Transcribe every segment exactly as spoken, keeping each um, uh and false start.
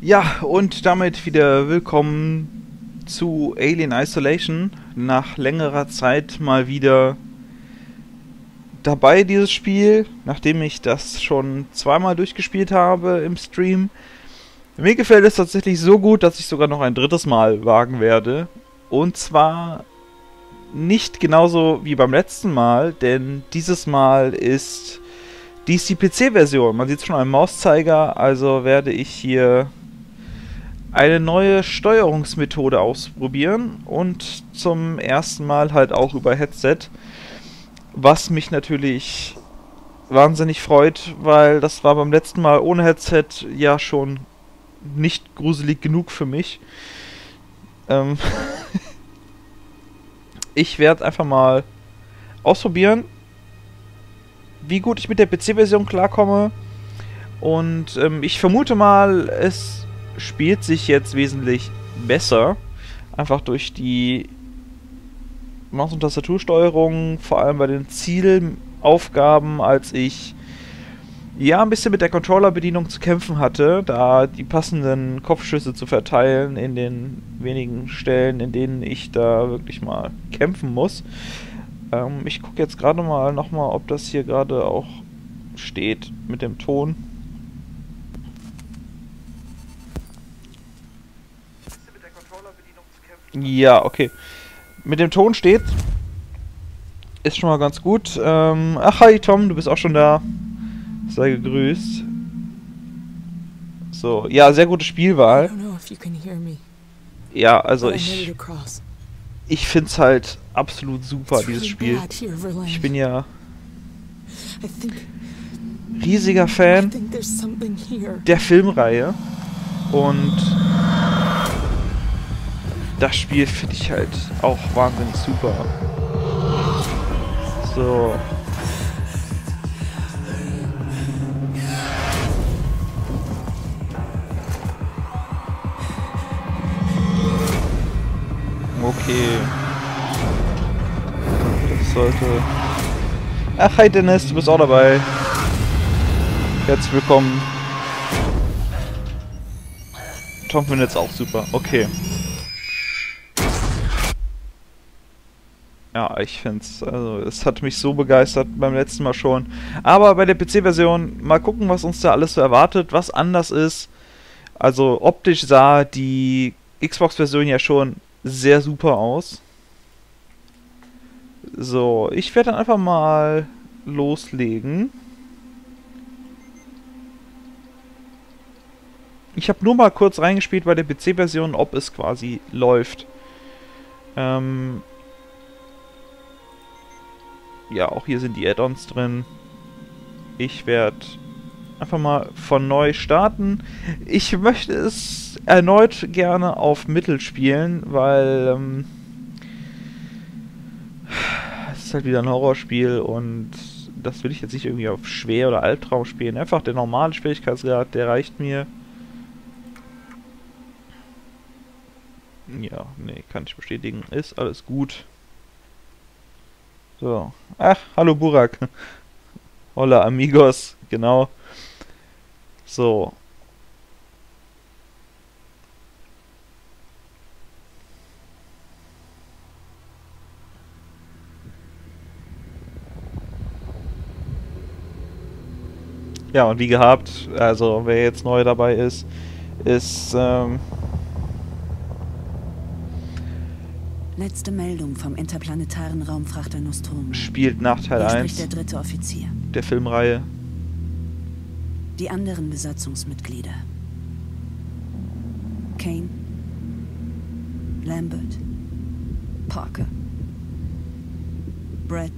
Ja, und damit wieder willkommen zu Alien Isolation. Nach längerer Zeit mal wieder dabei, dieses Spiel, nachdem ich das schon zweimal durchgespielt habe im Stream. Mir gefällt es tatsächlich so gut, dass ich sogar noch ein drittes Mal wagen werde. Und zwar nicht genauso wie beim letzten Mal, denn dieses Mal ist dies die P C-Version. Man sieht schon einen Mauszeiger, also werde ich hier eine neue Steuerungsmethode ausprobieren und zum ersten Mal halt auch über Headset, was mich natürlich wahnsinnig freut, weil das war beim letzten Mal ohne Headset ja schon nicht gruselig genug für mich. Ähm ich werde einfach mal ausprobieren, wie gut ich mit der P C-Version klarkomme, und ähm, ich vermute mal, es spielt sich jetzt wesentlich besser, einfach durch die Maus- und Tastatursteuerung, vor allem bei den Zielaufgaben, als ich ja ein bisschen mit der Controllerbedienung zu kämpfen hatte, da die passenden Kopfschüsse zu verteilen in den wenigen Stellen, in denen ich da wirklich mal kämpfen muss. Ähm, ich gucke jetzt gerade mal nochmal, ob das hier gerade auch steht mit dem Ton. Ja, okay. Mit dem Ton steht. Ist schon mal ganz gut. Ähm, ach, hi Tom, du bist auch schon da. Sei gegrüßt. So, ja, sehr gute Spielwahl. Ja, also ich... Ich find's halt absolut super, dieses Spiel. Ich bin ja riesiger Fan der Filmreihe. Und das Spiel finde ich halt auch wahnsinnig super. So. Okay. Das sollte... Ach, hi Dennis, du bist auch dabei. Herzlich willkommen. Tom findet es auch super. Okay. Ja, ich find's, also es hat mich so begeistert beim letzten Mal schon. Aber bei der P C-Version, mal gucken, was uns da alles so erwartet, was anders ist. Also optisch sah die Xbox-Version ja schon sehr super aus. So, ich werde dann einfach mal loslegen. Ich habe nur mal kurz reingespielt bei der P C-Version, ob es quasi läuft. Ähm... Ja, auch hier sind die Add-ons drin. Ich werde einfach mal von neu starten. Ich möchte es erneut gerne auf Mittel spielen, weil ähm, es ist halt wieder ein Horrorspiel und das will ich jetzt nicht irgendwie auf schwer oder Albtraum spielen. Einfach der normale Schwierigkeitsgrad, der reicht mir. Ja, nee, kann ich bestätigen. Ist alles gut. So. Ach, hallo Burak. Hola amigos, genau. So. Ja, und wie gehabt, also wer jetzt neu dabei ist, ist, ähm... Letzte Meldung vom interplanetaren Raumfrachter Nostromo. Spielt nach Teil eins der dritte Offizier der Filmreihe. Die anderen Besatzungsmitglieder: Kane, Lambert, Parker, Brett,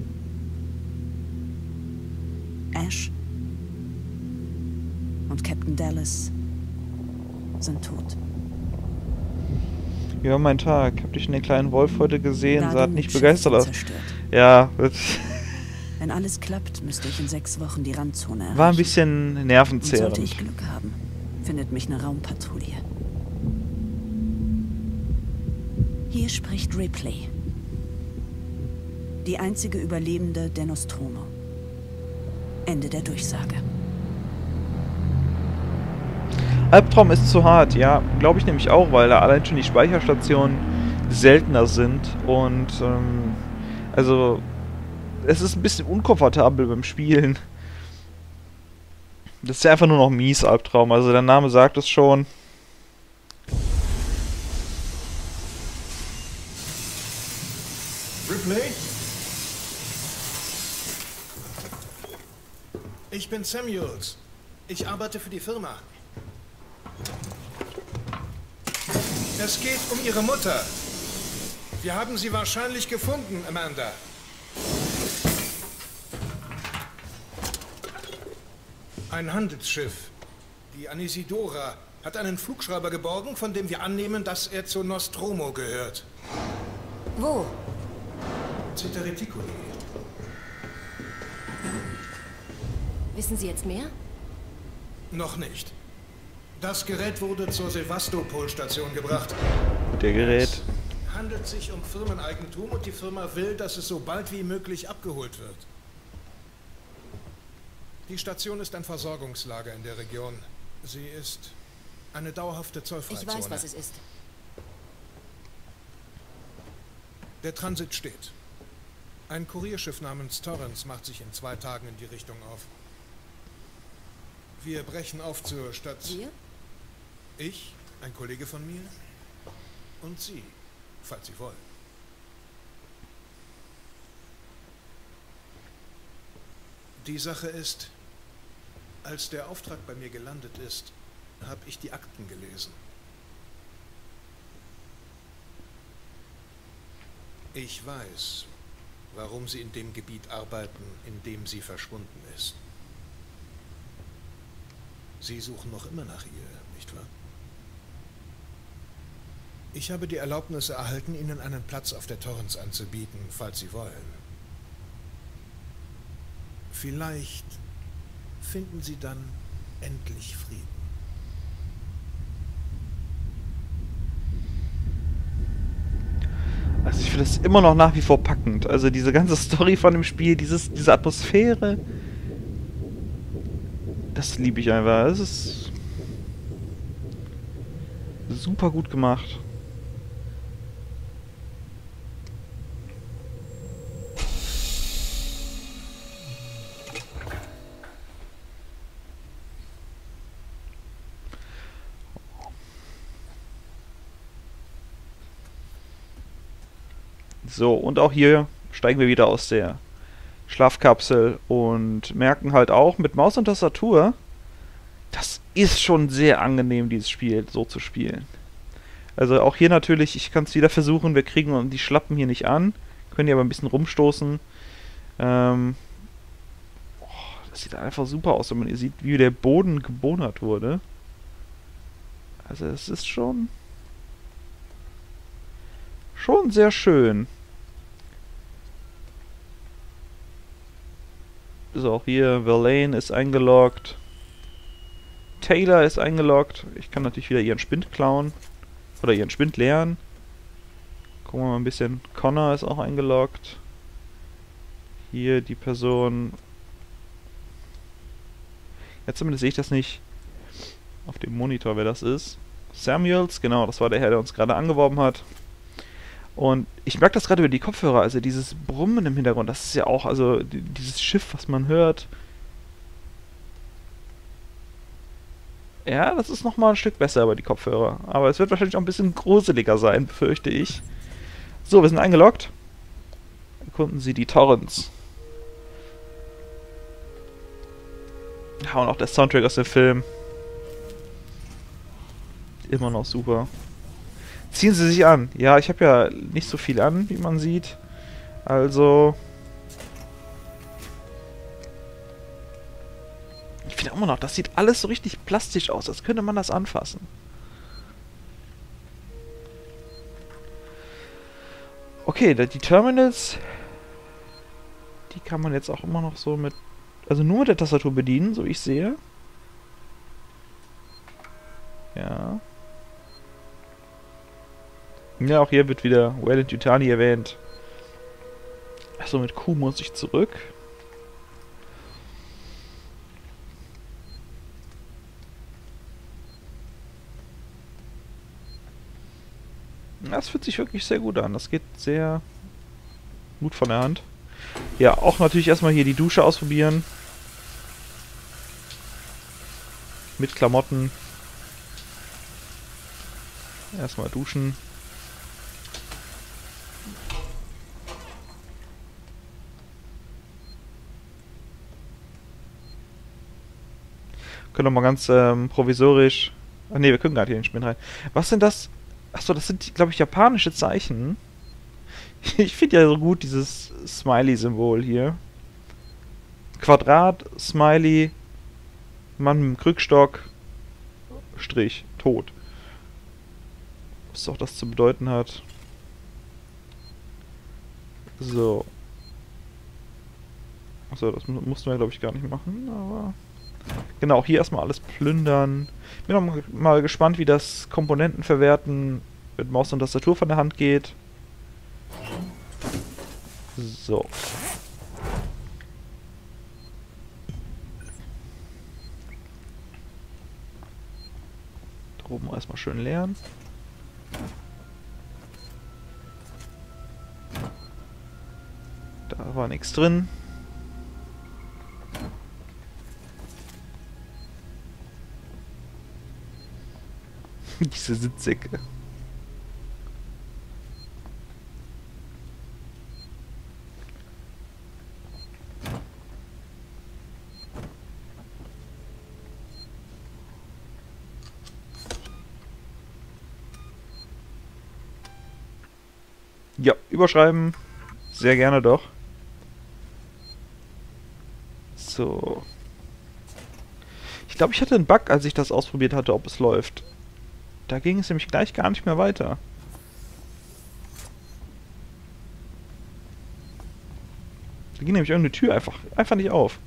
Ash und Captain Dallas sind tot. Ja, mein Tag. Hab dich in den kleinen Wolf heute gesehen, sah nicht begeistert aus. Ja, wenn alles klappt, müsste ich in sechs Wochen die Randzone erreichen. War ein bisschen nervenzehrend. Sollte ich Glück haben, findet mich eine Raumpatrouille. Hier spricht Ripley, die einzige Überlebende der Nostromo. Ende der Durchsage. Albtraum ist zu hart, ja, glaube ich nämlich auch, weil da allein schon die Speicherstationen seltener sind und ähm, also es ist ein bisschen unkomfortabel beim Spielen. Das ist ja einfach nur noch mies, Albtraum, also der Name sagt es schon. Ripley? Ich bin Samuels. Ich arbeite für die Firma. Es geht um Ihre Mutter. Wir haben sie wahrscheinlich gefunden, Amanda. Ein Handelsschiff, die Anisidora, hat einen Flugschreiber geborgen, von dem wir annehmen, dass er zu Nostromo gehört. Wo? Città Reticuli. Wissen Sie jetzt mehr? Noch nicht. Das Gerät wurde zur Sevastopol-Station gebracht. Der Gerät. Es handelt sich um Firmeneigentum und die Firma will, dass es so bald wie möglich abgeholt wird. Die Station ist ein Versorgungslager in der Region. Sie ist eine dauerhafte Zollfreizone. Ich weiß, was es ist. Der Transit steht. Ein Kurierschiff namens Torrance macht sich in zwei Tagen in die Richtung auf. Wir brechen auf zur Stadt. Wir? Ich, ein Kollege von mir und Sie, falls Sie wollen. Die Sache ist, als der Auftrag bei mir gelandet ist, habe ich die Akten gelesen. Ich weiß, warum Sie in dem Gebiet arbeiten, in dem sie verschwunden ist. Sie suchen noch immer nach ihr, nicht wahr? Ich habe die Erlaubnis erhalten, Ihnen einen Platz auf der Torrance anzubieten, falls Sie wollen. Vielleicht finden Sie dann endlich Frieden. Also ich finde das immer noch nach wie vor packend. Also diese ganze Story von dem Spiel, dieses, diese Atmosphäre, das liebe ich einfach. Es ist super gut gemacht. So, und auch hier steigen wir wieder aus der Schlafkapsel und merken halt auch mit Maus und Tastatur, das ist schon sehr angenehm, dieses Spiel so zu spielen. Also auch hier natürlich, ich kann es wieder versuchen, wir kriegen die Schlappen hier nicht an, können hier aber ein bisschen rumstoßen. Ähm, oh, das sieht einfach super aus, wenn man sieht, wie der Boden gebohnert wurde. Also es ist schon schon sehr schön. So, auch hier, Verlaine ist eingeloggt. Taylor ist eingeloggt. Ich kann natürlich wieder ihren Spind klauen. Oder ihren Spind leeren. Gucken wir mal ein bisschen. Connor ist auch eingeloggt. Hier die Person. Jetzt zumindest sehe ich das nicht auf dem Monitor, wer das ist. Samuels, genau, das war der Herr, der uns gerade angeworben hat. Und ich merke das gerade über die Kopfhörer, also dieses Brummen im Hintergrund, das ist ja auch, also dieses Schiff, was man hört. Ja, das ist nochmal ein Stück besser über die Kopfhörer. Aber es wird wahrscheinlich auch ein bisschen gruseliger sein, befürchte ich. So, wir sind eingeloggt. Erkunden Sie die Torrance. Ja, und auch der Soundtrack aus dem Film. Immer noch super. Ziehen Sie sich an. Ja, ich habe ja nicht so viel an, wie man sieht. Also... Ich finde immer noch, das sieht alles so richtig plastisch aus, als könnte man das anfassen. Okay, die Terminals... Die kann man jetzt auch immer noch so mit... Also nur mit der Tastatur bedienen, so wie ich sehe. Ja... Ja, auch hier wird wieder Weyland-Yutani erwähnt. Achso, mit Q muss ich zurück. das fühlt sich wirklich sehr gut an. Das geht sehr gut von der Hand. Ja, auch natürlich erstmal hier die Dusche ausprobieren. Mit Klamotten. Erstmal duschen. Können wir mal ganz ähm, provisorisch... Ach ne, wir können gar nicht in den Spielen rein. Was sind das? Achso, das sind, glaube ich, japanische Zeichen. Ich finde ja so gut dieses Smiley-Symbol hier. Quadrat, Smiley, Mann mit dem Krückstock, Strich, tot. Was auch das zu bedeuten hat. So. Achso, das mu mussten wir, glaube ich, gar nicht machen, aber... Genau, hier erstmal alles plündern. Bin auch mal, mal gespannt, wie das Komponentenverwerten mit Maus und Tastatur von der Hand geht. So. Da oben erstmal schön leeren. Da war nichts drin. Diese Sitzsäcke. Ja, überschreiben. Sehr gerne doch. So. Ich glaube, ich hatte einen Bug, als ich das ausprobiert hatte, ob es läuft. Da ging es nämlich gleich gar nicht mehr weiter. Da ging nämlich irgendeine Tür einfach, einfach nicht auf.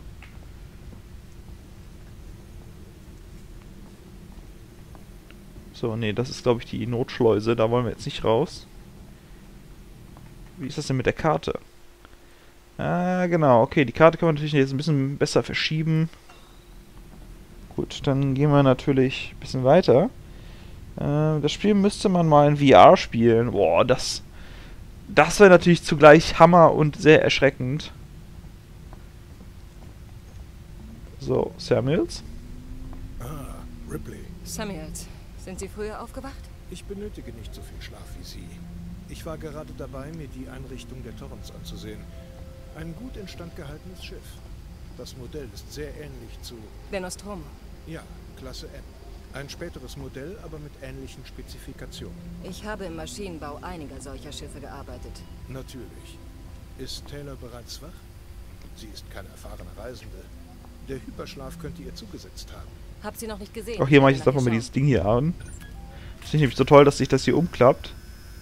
So, nee, das ist, glaube ich, die Notschleuse. Da wollen wir jetzt nicht raus. Wie ist das denn mit der Karte? Ah, genau. Okay, die Karte kann man natürlich jetzt ein bisschen besser verschieben. Gut, dann gehen wir natürlich ein bisschen weiter. Das Spiel müsste man mal in V R spielen. Boah, das... Das wäre natürlich zugleich Hammer und sehr erschreckend. So, Samuels. Ah, Ripley. Samuels, sind Sie früher aufgewacht? Ich benötige nicht so viel Schlaf wie Sie. Ich war gerade dabei, mir die Einrichtung der Torrens anzusehen. Ein gut instand gehaltenes Schiff. Das Modell ist sehr ähnlich zu... Der Nostromo. Ja, Klasse M. Ein späteres Modell, aber mit ähnlichen Spezifikationen. Ich habe im Maschinenbau einiger solcher Schiffe gearbeitet. Natürlich. Ist Taylor bereits wach? Sie ist keine erfahrene Reisende. Der Hyperschlaf könnte ihr zugesetzt haben. Hab sie noch nicht gesehen. Auch hier mache ich jetzt einfach mal dieses Ding hier an. Das finde ich nämlich so toll, dass sich das hier umklappt.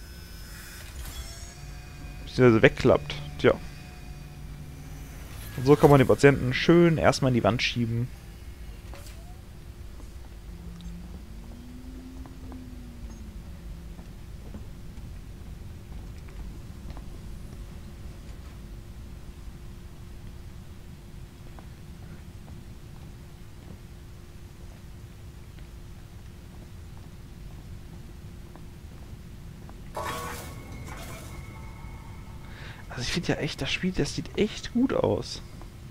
Beziehungsweise wegklappt. Tja. Und so kann man den Patienten schön erstmal in die Wand schieben. Also ich finde ja echt, das Spiel, das sieht echt gut aus.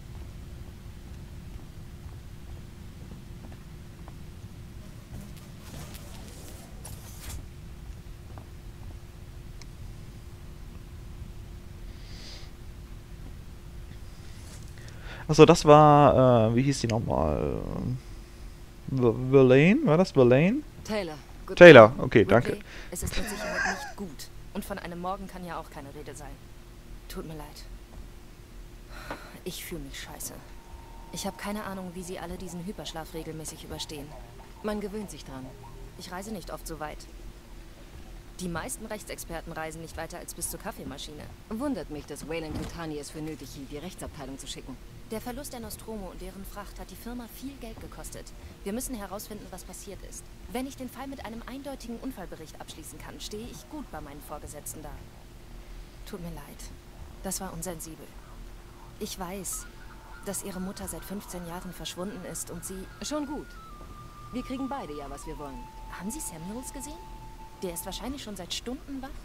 Achso, das war, äh, wie hieß die nochmal? Verlaine? War das Verlaine? Taylor. Gut. Taylor, okay, danke. Ripley, es ist mit Sicherheit nicht gut. Und von einem Morgen kann ja auch keine Rede sein. Tut mir leid. Ich fühle mich scheiße. Ich habe keine Ahnung, wie Sie alle diesen Hyperschlaf regelmäßig überstehen. Man gewöhnt sich dran. Ich reise nicht oft so weit. Die meisten Rechtsexperten reisen nicht weiter als bis zur Kaffeemaschine. Wundert mich, dass Weyland-Yutani es für nötig hielt, die Rechtsabteilung zu schicken. Der Verlust der Nostromo und deren Fracht hat die Firma viel Geld gekostet. Wir müssen herausfinden, was passiert ist. Wenn ich den Fall mit einem eindeutigen Unfallbericht abschließen kann, stehe ich gut bei meinen Vorgesetzten da. Tut mir leid. Das war unsensibel. Ich weiß, dass Ihre Mutter seit fünfzehn Jahren verschwunden ist und Sie... Schon gut. Wir kriegen beide ja, was wir wollen. Haben Sie Samuels gesehen? Der ist wahrscheinlich schon seit Stunden wach.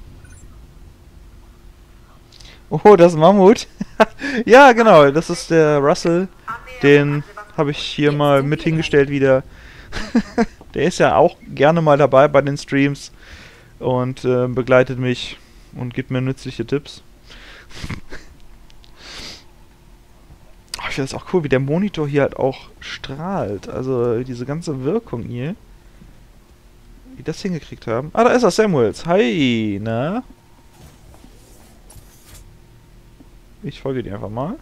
Oh, das ist ein Mammut. Ja, genau, das ist der Russell. Den habe ich hier mal mit hingestellt wieder. Der ist ja auch gerne mal dabei bei den Streams und äh, begleitet mich und gibt mir nützliche Tipps. Oh, ich finde das auch cool, wie der Monitor hier halt auch strahlt. Also diese ganze Wirkung hier. Wie die das hingekriegt haben. Ah, da ist er, Samuels. Hi, na? Ich folge dir einfach mal.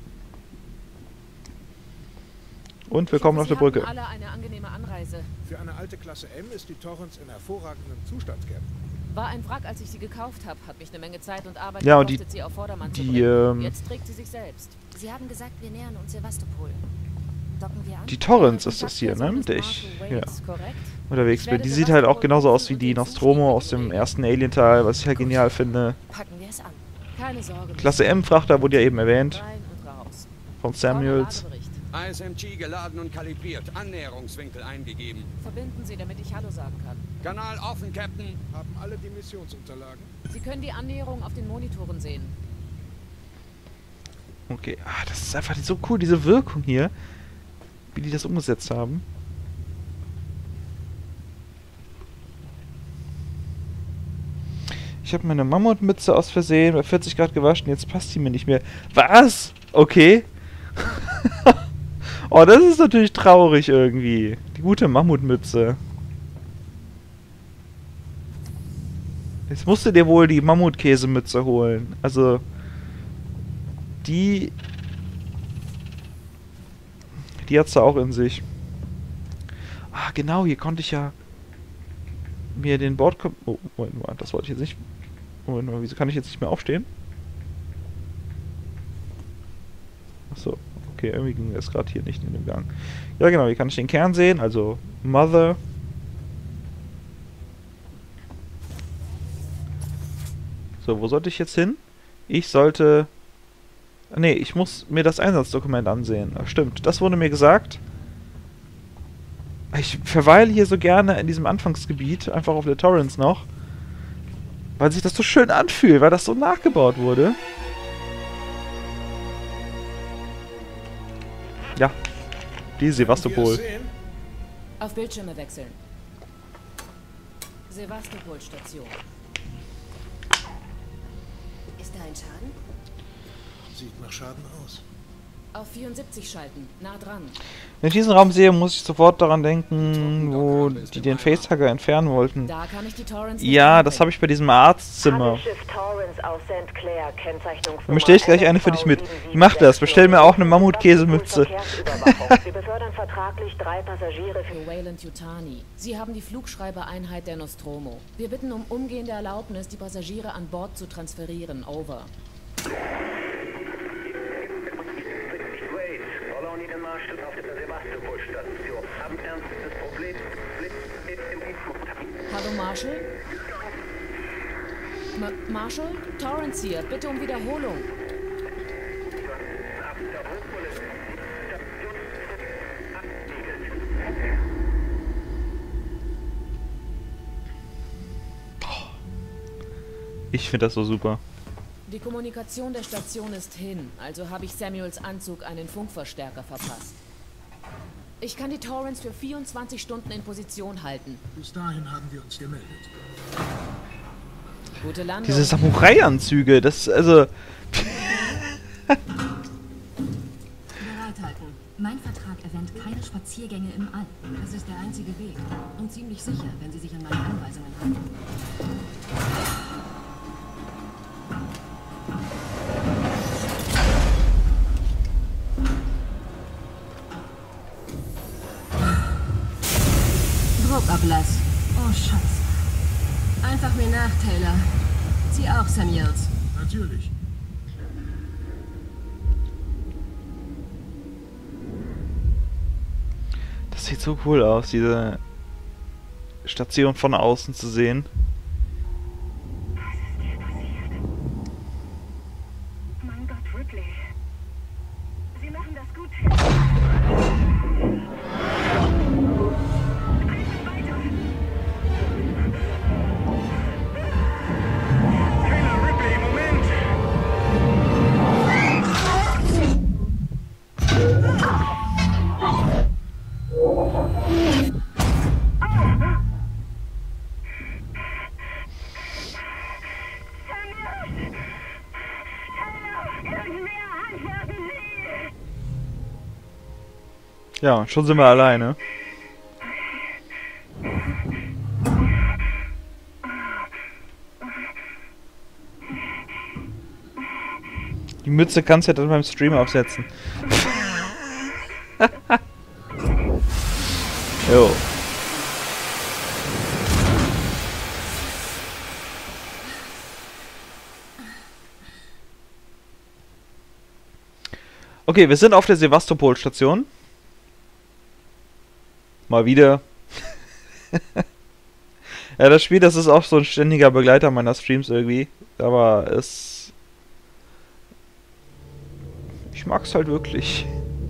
Und wir kommen auf der Brücke. Alle eine angenehme Anreise. Für eine alte Klasse M ist die Torrens in hervorragendem Zustand, Captain. War ein Wrack, als ich sie gekauft habe. Hat mich eine Menge Zeit und Arbeit ja, und die, gekostet, sie auf Vordermann die, zu bringen. Ähm, Jetzt trägt sie sich selbst. Sie haben gesagt, wir nähern uns Sevastopol. Docken wir an? Die Torrens ist das hier, ne? Mit der ich ja, unterwegs bin. Die sieht halt auch genauso aus wie die Nostromo aus dem ersten Alien-Teil, was ich halt genial finde. Packen wir es an. Keine Sorge. Klasse M-Frachter wurde ja eben erwähnt. Rein und raus. Von Samuels. I S M G geladen und kalibriert. Annäherungswinkel eingegeben. Verbinden Sie, damit ich Hallo sagen kann. Kanal offen, Captain. Haben alle die Missionsunterlagen? Sie können die Annäherung auf den Monitoren sehen. Okay, ah, das ist einfach so cool, diese Wirkung hier. Wie die das umgesetzt haben. Ich habe meine Mammutmütze aus Versehen bei vierzig Grad gewaschen, jetzt passt die mir nicht mehr. Was? Okay. Oh, das ist natürlich traurig irgendwie. Die gute Mammutmütze. Jetzt musst du dir wohl die Mammutkäsemütze holen. Also, die... Die hat's da auch in sich. Ah, genau, hier konnte ich ja mir den Bord... Oh, Moment mal, das wollte ich jetzt nicht... Moment mal, wieso kann ich jetzt nicht mehr aufstehen? Achso, okay, irgendwie ging das gerade hier nicht in dem Gang. Ja genau, hier kann ich den Kern sehen, also Mother. So, wo sollte ich jetzt hin? Ich sollte... Ne, ich muss mir das Einsatzdokument ansehen. Ach, stimmt, das wurde mir gesagt. Ich verweile hier so gerne in diesem Anfangsgebiet, einfach auf der Torrens noch. Weil sich das so schön anfühlt, weil das so nachgebaut wurde. Ja, die Sevastopol. Auf Bildschirme wechseln. Sevastopol-Station. Ist da ein Schaden? Sieht nach Schaden aus. Auf vierundsiebzig schalten, nah dran. Wenn ich diesen Raum sehe, muss ich sofort daran denken, wo die den Facehugger entfernen wollten. Da kann ich die Torrens ja, das habe ich bei diesem Arztzimmer. Dann bestelle ich gleich eine für dich mit. Mach das, bestell mir auch eine Mammutkäsemütze. Wir befördern vertraglich drei Passagiere für Weyland Yutani. Sie haben die Flugschreibereinheit der Nostromo. Wir bitten um umgehende Erlaubnis, die Passagiere an Bord zu transferieren. Over. auf der Sevastopol-Station. Haben ernstes Problem mit dem Info. Hallo Marshall? Ma Marshall? Torrens hier. Bitte um Wiederholung. Ich finde das so super. Die Kommunikation der Station ist hin, also habe ich Samuels Anzug einen Funkverstärker verpasst. Ich kann die Torrens für vierundzwanzig Stunden in Position halten. Bis dahin haben wir uns gemeldet. Gute Landung. Diese Samurai-Anzüge, das, also... Bereithalten. Mein Vertrag erwähnt keine Spaziergänge im All. Das ist der einzige Weg. Und ziemlich sicher, wenn Sie sich an meine Anweisungen halten. Druckablass. Oh, Scheiße. Einfach mir nach, Taylor. Sie auch, Samuels. Natürlich. Das sieht so cool aus, diese Station von außen zu sehen. Mein Gott, Ripley. Sie machen das gut. Ja, schon sind wir alleine. Die Mütze kannst du ja dann beim Stream aufsetzen. Jo. Okay, wir sind auf der Sevastopol-Station. Mal wieder. Ja, das Spiel, das ist auch so ein ständiger Begleiter meiner Streams irgendwie. Aber es... Ich mag's halt wirklich.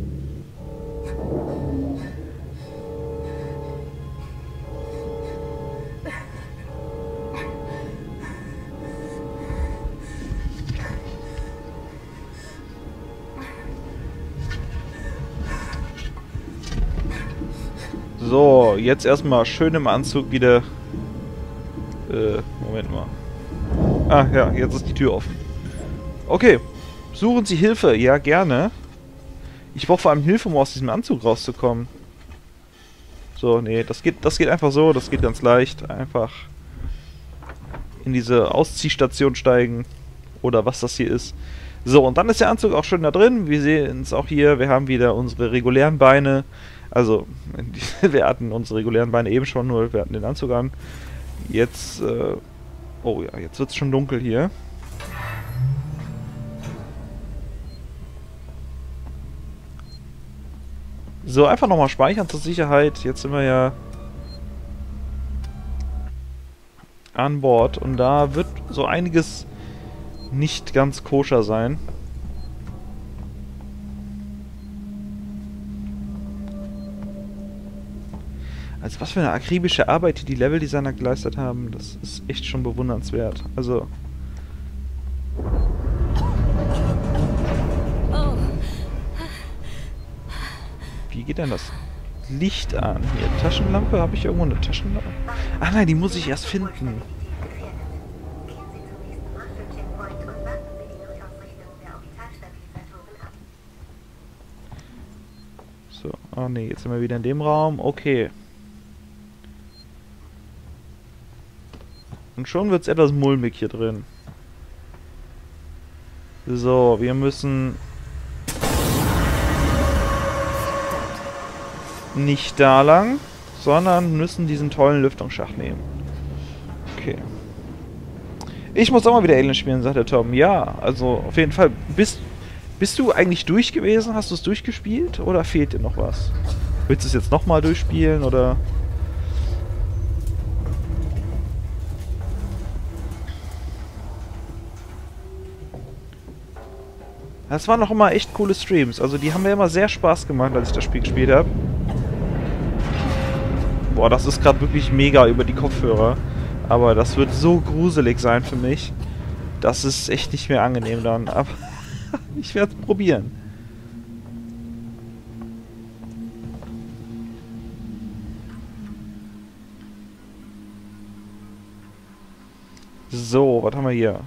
So, jetzt erstmal schön im Anzug wieder... Äh, Moment mal. Ah, ja, jetzt ist die Tür offen. Okay. Suchen Sie Hilfe? Ja, gerne. Ich brauche vor allem Hilfe, um aus diesem Anzug rauszukommen. So, nee, das geht, das geht einfach so, das geht ganz leicht. Einfach in diese Ausziehstation steigen. Oder was das hier ist. So, und dann ist der Anzug auch schon da drin. Wir sehen es auch hier, wir haben wieder unsere regulären Beine. Also, wir hatten unsere regulären Beine eben schon, nur wir hatten den Anzug an. Jetzt, äh, oh ja, jetzt wird es schon dunkel hier. So, einfach nochmal speichern zur Sicherheit. Jetzt sind wir ja an Bord und da wird so einiges nicht ganz koscher sein. Also was für eine akribische Arbeit, die die Leveldesigner geleistet haben, das ist echt schon bewundernswert. Also... Wie geht denn das Licht an? Hier, Taschenlampe? Habe ich irgendwo eine Taschenlampe? Ah nein, die muss ich erst finden. So, ah nee, jetzt sind wir wieder in dem Raum. Okay. Und schon wird es etwas mulmig hier drin. So, wir müssen... nicht da lang, sondern müssen diesen tollen Lüftungsschacht nehmen. Okay. Ich muss auch mal wieder Alien spielen, sagt der Tom. Ja, also auf jeden Fall. Bist, bist du eigentlich durch gewesen? Hast du es durchgespielt? Oder fehlt dir noch was? Willst du es jetzt nochmal durchspielen, oder... Das waren noch immer echt coole Streams. Also die haben mir immer sehr Spaß gemacht, als ich das Spiel gespielt habe. Boah, das ist gerade wirklich mega über die Kopfhörer. Aber das wird so gruselig sein für mich. Das ist echt nicht mehr angenehm dann. Aber ich werde es probieren. So, was haben wir hier?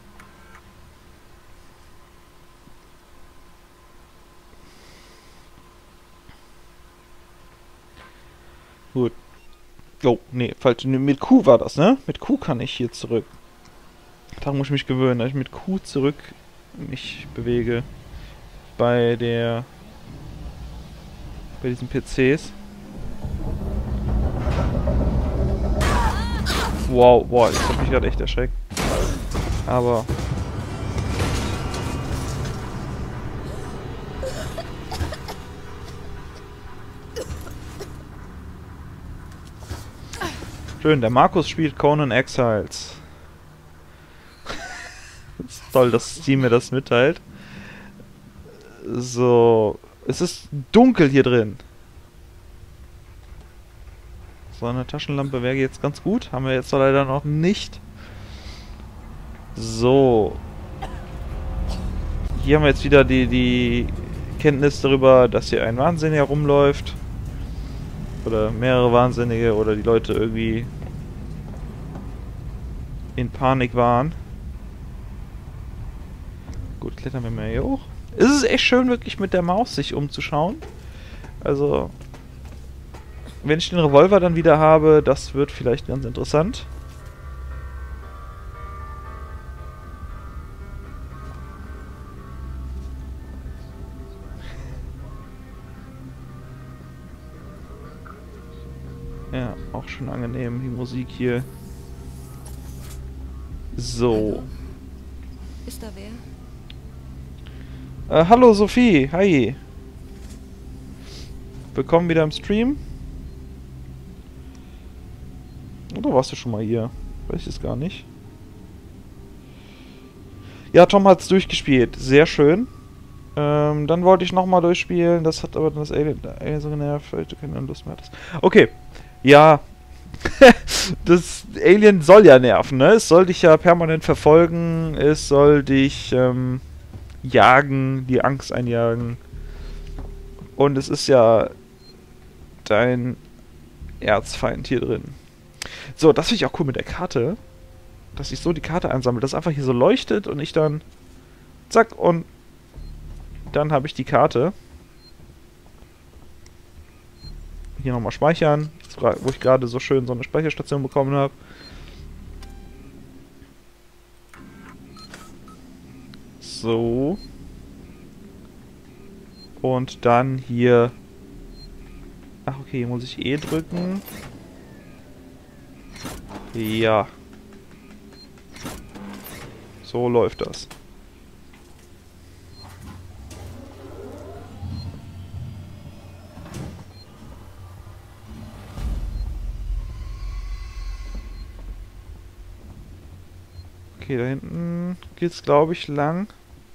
Gut. Oh, nee, falsch. Mit Q war das, ne? Mit Q kann ich hier zurück. Daran muss ich mich gewöhnen, dass ich mit Q zurück mich bewege. Bei der... bei diesen P Cs. Wow, wow, das hat mich gerade echt erschreckt. Aber... schön, der Markus spielt Conan Exiles. Ist toll, dass Steam mir das mitteilt. So, es ist dunkel hier drin. So, eine Taschenlampe wäre jetzt ganz gut. Haben wir jetzt leider noch nicht. So. Hier haben wir jetzt wieder die, die Kenntnis darüber, dass hier ein Wahnsinniger rumläuft. Oder mehrere Wahnsinnige oder die Leute irgendwie in Panik waren. Gut, klettern wir mal hier hoch. Es ist echt schön, wirklich mit der Maus sich umzuschauen. Also, wenn ich den Revolver dann wieder habe, das wird vielleicht ganz interessant. Ja, auch schon angenehm, die Musik hier. So. Ist da wer? Äh, hallo Sophie, hi. Willkommen wieder im Stream. Oder warst du schon mal hier? Weiß ich es gar nicht. Ja, Tom hat es durchgespielt. Sehr schön. Ähm, dann wollte ich nochmal durchspielen. Das hat aber das Alien, Alien so genervt, weil du keine Lust mehr hattest. Okay. Ja. Das Alien soll ja nerven, ne? Es soll dich ja permanent verfolgen. Es soll dich ähm, jagen, die Angst einjagen. Und es ist ja dein Erzfeind hier drin. So, das finde ich auch cool mit der Karte. Dass ich so die Karte einsammle, dass einfach hier so leuchtet und ich dann zack und dann habe ich die Karte. Hier nochmal speichern, wo ich gerade so schön so eine Speicherstation bekommen habe. So. Und dann hier... Ach okay, hier muss ich E drücken. Ja. So läuft das. Okay, da hinten geht's, glaube ich, lang.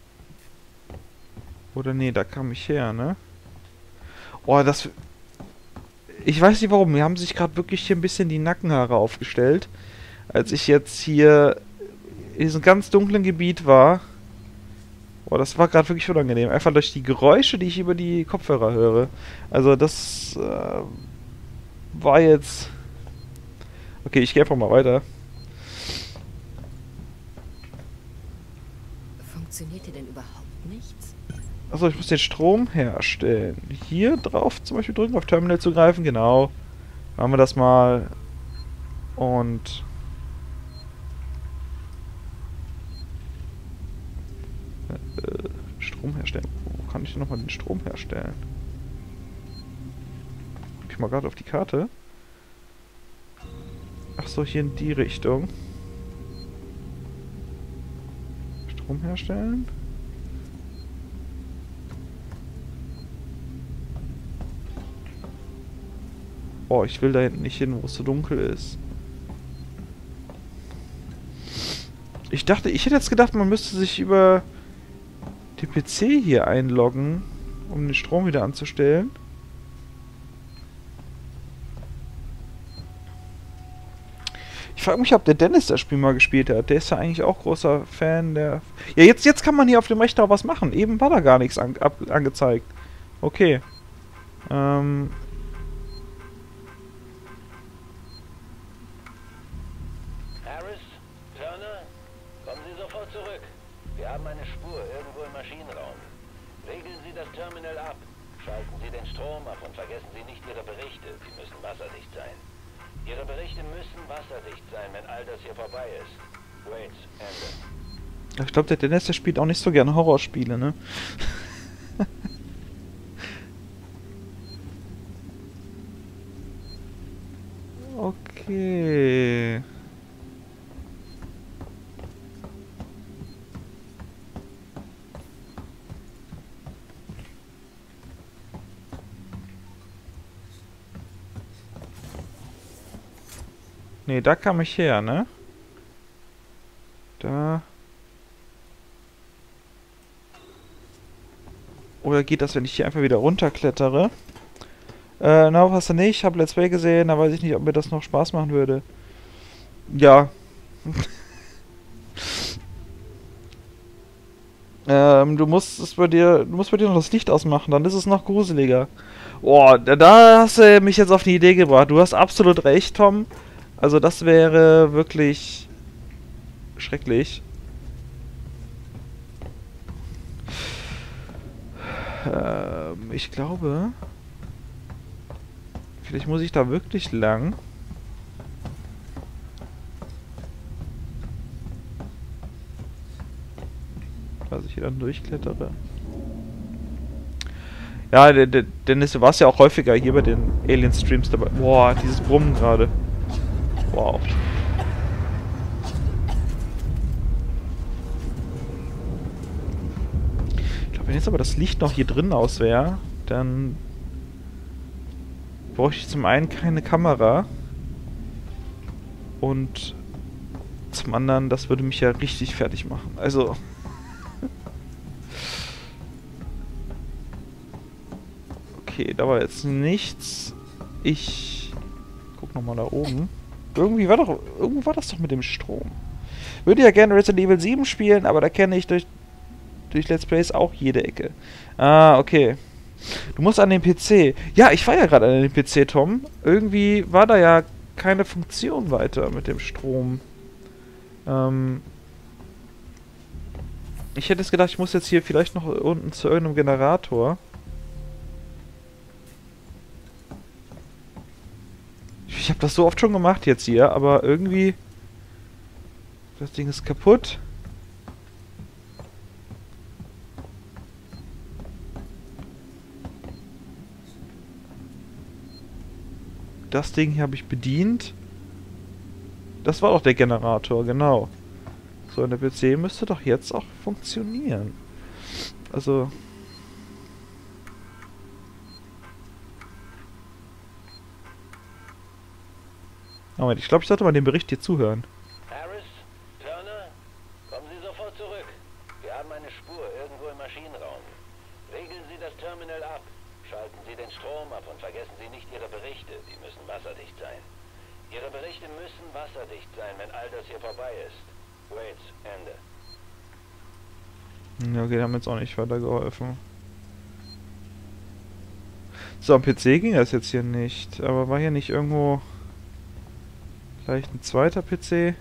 Oder nee, da kam ich her, ne? Oh, das... Ich weiß nicht warum, mir haben sich gerade wirklich hier ein bisschen die Nackenhaare aufgestellt. Als ich jetzt hier in diesem ganz dunklen Gebiet war. Oh, das war gerade wirklich unangenehm. Einfach durch die Geräusche, die ich über die Kopfhörer höre. Also das äh, war jetzt... Okay, ich gehe einfach mal weiter. Funktioniert hier denn überhaupt nichts? Achso, ich muss den Strom herstellen. Hier drauf zum Beispiel drücken, auf Terminal zugreifen, genau. Machen wir das mal. Und... Äh, Strom herstellen. Wo kann ich denn nochmal den Strom herstellen? Guck ich mal gerade auf die Karte. Achso, hier in die Richtung. Strom herstellen. Oh, ich will da hinten nicht hin, wo es so dunkel ist. Ich dachte, ich hätte jetzt gedacht, man müsste sich über den P C hier einloggen, um den Strom wieder anzustellen. Ich frage mich, ob der Dennis das Spiel mal gespielt hat. Der ist ja eigentlich auch großer Fan der... Ja, jetzt, jetzt kann man hier auf dem Rechner auch was machen. Eben war da gar nichts an, ab, angezeigt. Okay. Ähm... Wir haben eine Spur irgendwo im Maschinenraum. Regeln Sie das Terminal ab. Schalten Sie den Strom ab und vergessen Sie nicht Ihre Berichte. Sie müssen wasserdicht sein. Ihre Berichte müssen wasserdicht sein, wenn all das hier vorbei ist. Wait, Ende. Ich glaube, der Dennis, der spielt auch nicht so gerne Horrorspiele, ne? Okay... Ne, da kam ich her, ne? Da... Oder geht das, wenn ich hier einfach wieder runterklettere? Äh, na, hast du nicht? Ich habe Let's Play gesehen, da weiß ich nicht, ob mir das noch Spaß machen würde. Ja. ähm, du musst es bei dir... Du musst bei dir noch das Licht ausmachen, dann ist es noch gruseliger. Boah, da, da hast du mich jetzt auf die Idee gebracht. Du hast absolut recht, Tom. Also das wäre wirklich schrecklich. Ähm, ich glaube... Vielleicht muss ich da wirklich lang. Dass ich hier dann durchklettere. Ja, der, der, Dennis, du warst ja auch häufiger hier bei den Alien-Streams dabei. Boah, dieses Brummen gerade. Wow. Ich glaube, wenn jetzt aber das Licht noch hier drin aus wäre, dann bräuchte ich zum einen keine Kamera und zum anderen, das würde mich ja richtig fertig machen. Also... Okay, da war jetzt nichts. Ich guck nochmal da oben. Irgendwie war doch, irgendwo war das doch mit dem Strom. Würde ja gerne Resident Evil sieben spielen, aber da kenne ich durch, durch Let's Plays auch jede Ecke. Ah, okay. Du musst an den P C. Ja, ich war ja gerade an den P C, Tom. Irgendwie war da ja keine Funktion weiter mit dem Strom. Ähm... Ich hätte es gedacht, ich muss jetzt hier vielleicht noch unten zu irgendeinem Generator. Ich habe das so oft schon gemacht jetzt hier, aber irgendwie... Das Ding ist kaputt. Das Ding hier habe ich bedient. Das war doch der Generator, genau. So, und der P C müsste doch jetzt auch funktionieren. Also... Moment, ich glaube, ich sollte mal den Bericht hier zuhören. Harris, Turner, kommen Sie sofort zurück. Wir haben eine Spur irgendwo im Maschinenraum. Regeln Sie das Terminal ab. Schalten Sie den Strom ab und vergessen Sie nicht Ihre Berichte. Die müssen wasserdicht sein. Ihre Berichte müssen wasserdicht sein, wenn all das hier vorbei ist. Wait, Ende. Ja, okay, die haben jetzt auch nicht weitergeholfen. So, am P C ging das jetzt hier nicht. Aber war hier nicht irgendwo... Vielleicht ein zweiter P C?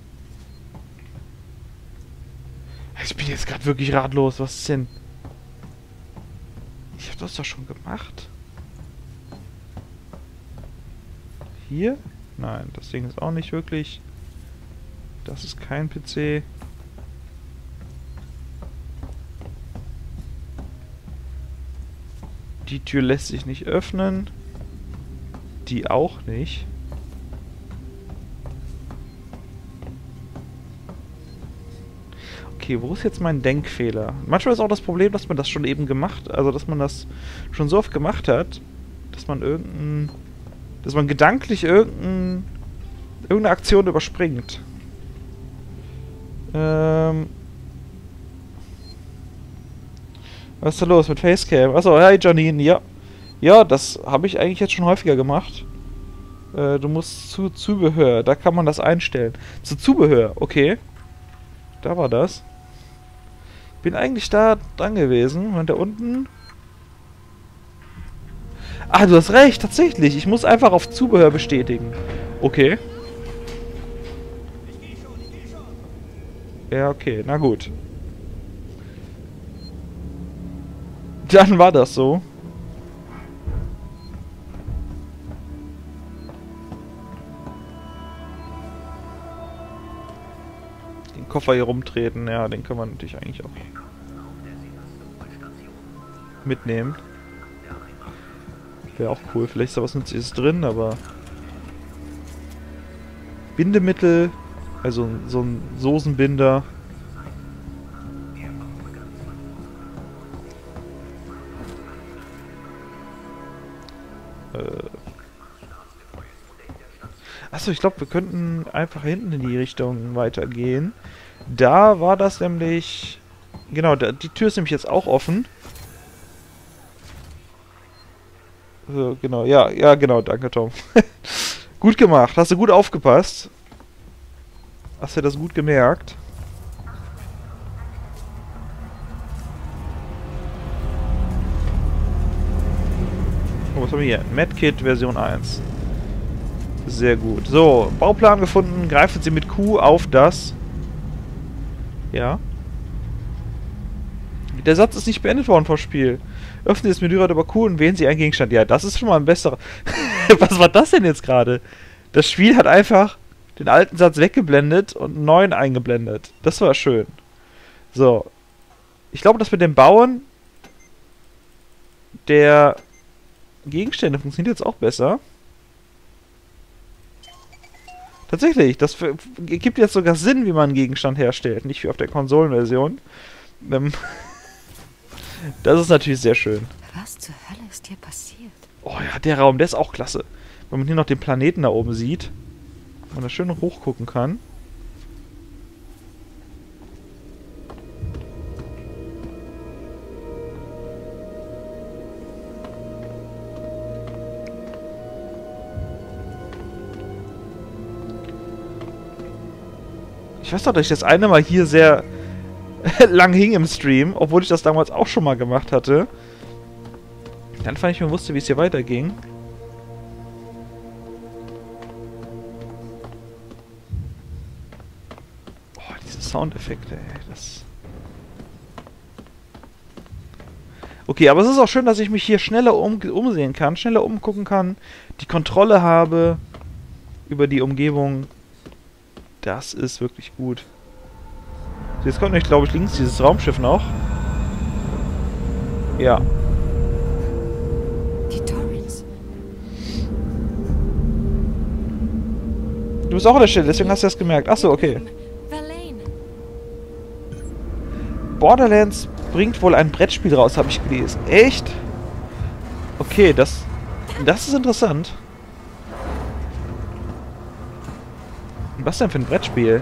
Ich bin jetzt gerade wirklich ratlos. Was ist denn? Ich habe das doch schon gemacht. Hier? Nein, das Ding ist auch nicht wirklich. Das ist kein P C. Die Tür lässt sich nicht öffnen. Die auch nicht. Okay, wo ist jetzt mein Denkfehler? Manchmal ist auch das Problem, dass man das schon eben gemacht, also dass man das schon so oft gemacht hat, dass man irgendein, dass man gedanklich irgendein, irgendeine Aktion überspringt. Ähm. Was ist da los mit Facecam? Achso, hi Janine, ja. Ja, das habe ich eigentlich jetzt schon häufiger gemacht. Äh, du musst zu Zubehör, da kann man das einstellen. Zu Zubehör, okay. Da war das. Bin eigentlich da dran gewesen. Und da unten... Ah, du hast recht, tatsächlich. Ich muss einfach auf Zubehör bestätigen. Okay. Ja, okay, na gut. Dann war das so. Den Koffer hier rumtreten, ja, den kann man natürlich eigentlich auch mitnehmen. Wäre auch cool. Vielleicht ist da was Nützliches drin, aber... Bindemittel, also so ein Soßenbinder. Äh. Achso, ich glaube, wir könnten einfach hinten in die Richtung weitergehen. Da war das nämlich... Genau, da, die Tür ist nämlich jetzt auch offen. So, genau, ja, ja, genau, danke, Tom. Gut gemacht, hast du gut aufgepasst. Hast du das gut gemerkt? Oh, was haben wir hier? Medkit Version eins. Sehr gut. So, Bauplan gefunden. Greifen Sie mit Q auf das. Ja. Der Satz ist nicht beendet worden vom Spiel. Öffnen Sie das Menürad über Q und wählen Sie einen Gegenstand. Ja, das ist schon mal ein besserer... Was war das denn jetzt gerade? Das Spiel hat einfach den alten Satz weggeblendet und einen neuen eingeblendet. Das war schön. So. Ich glaube, das mit dem Bauen der Gegenstände funktioniert jetzt auch besser. Tatsächlich, das gibt jetzt sogar Sinn, wie man einen Gegenstand herstellt. Nicht wie auf der Konsolenversion. Ähm, das ist natürlich sehr schön. Was zur Hölle ist hier passiert? Oh ja, der Raum, der ist auch klasse. Wenn man hier noch den Planeten da oben sieht. Man da schön hochgucken kann. Ich weiß doch, dass ich das eine Mal hier sehr lang hing im Stream, obwohl ich das damals auch schon mal gemacht hatte. Dann fand ich mir wusste, wie es hier weiterging. Oh, diese Soundeffekte, ey, das... Okay, aber es ist auch schön, dass ich mich hier schneller um umsehen kann, schneller umgucken kann, die Kontrolle habe über die Umgebung. Das ist wirklich gut. So, jetzt kommt nämlich, glaube ich, links dieses Raumschiff noch. Ja. Die Torrens. Du bist auch an der Stelle, deswegen hast du das gemerkt. Achso, okay. Verlaine. Borderlands bringt wohl ein Brettspiel raus, habe ich gelesen. Echt? Okay, das... Das ist interessant. Was denn für ein Brettspiel?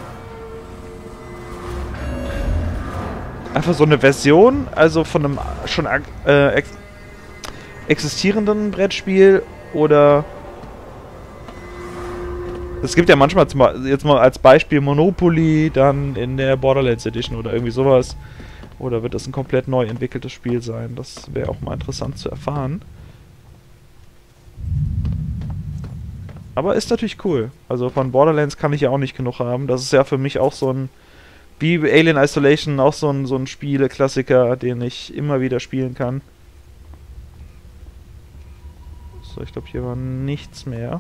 Einfach so eine Version, also von einem schon äh, ex existierenden Brettspiel oder... Es gibt ja manchmal, zum jetzt mal als Beispiel Monopoly, dann in der Borderlands Edition oder irgendwie sowas. Oder wird das ein komplett neu entwickeltes Spiel sein? Das wäre auch mal interessant zu erfahren. Aber ist natürlich cool. Also von Borderlands kann ich ja auch nicht genug haben. Das ist ja für mich auch so ein, wie Alien Isolation, auch so ein, so ein Spiele-Klassiker, den ich immer wieder spielen kann. So, ich glaube, hier war nichts mehr.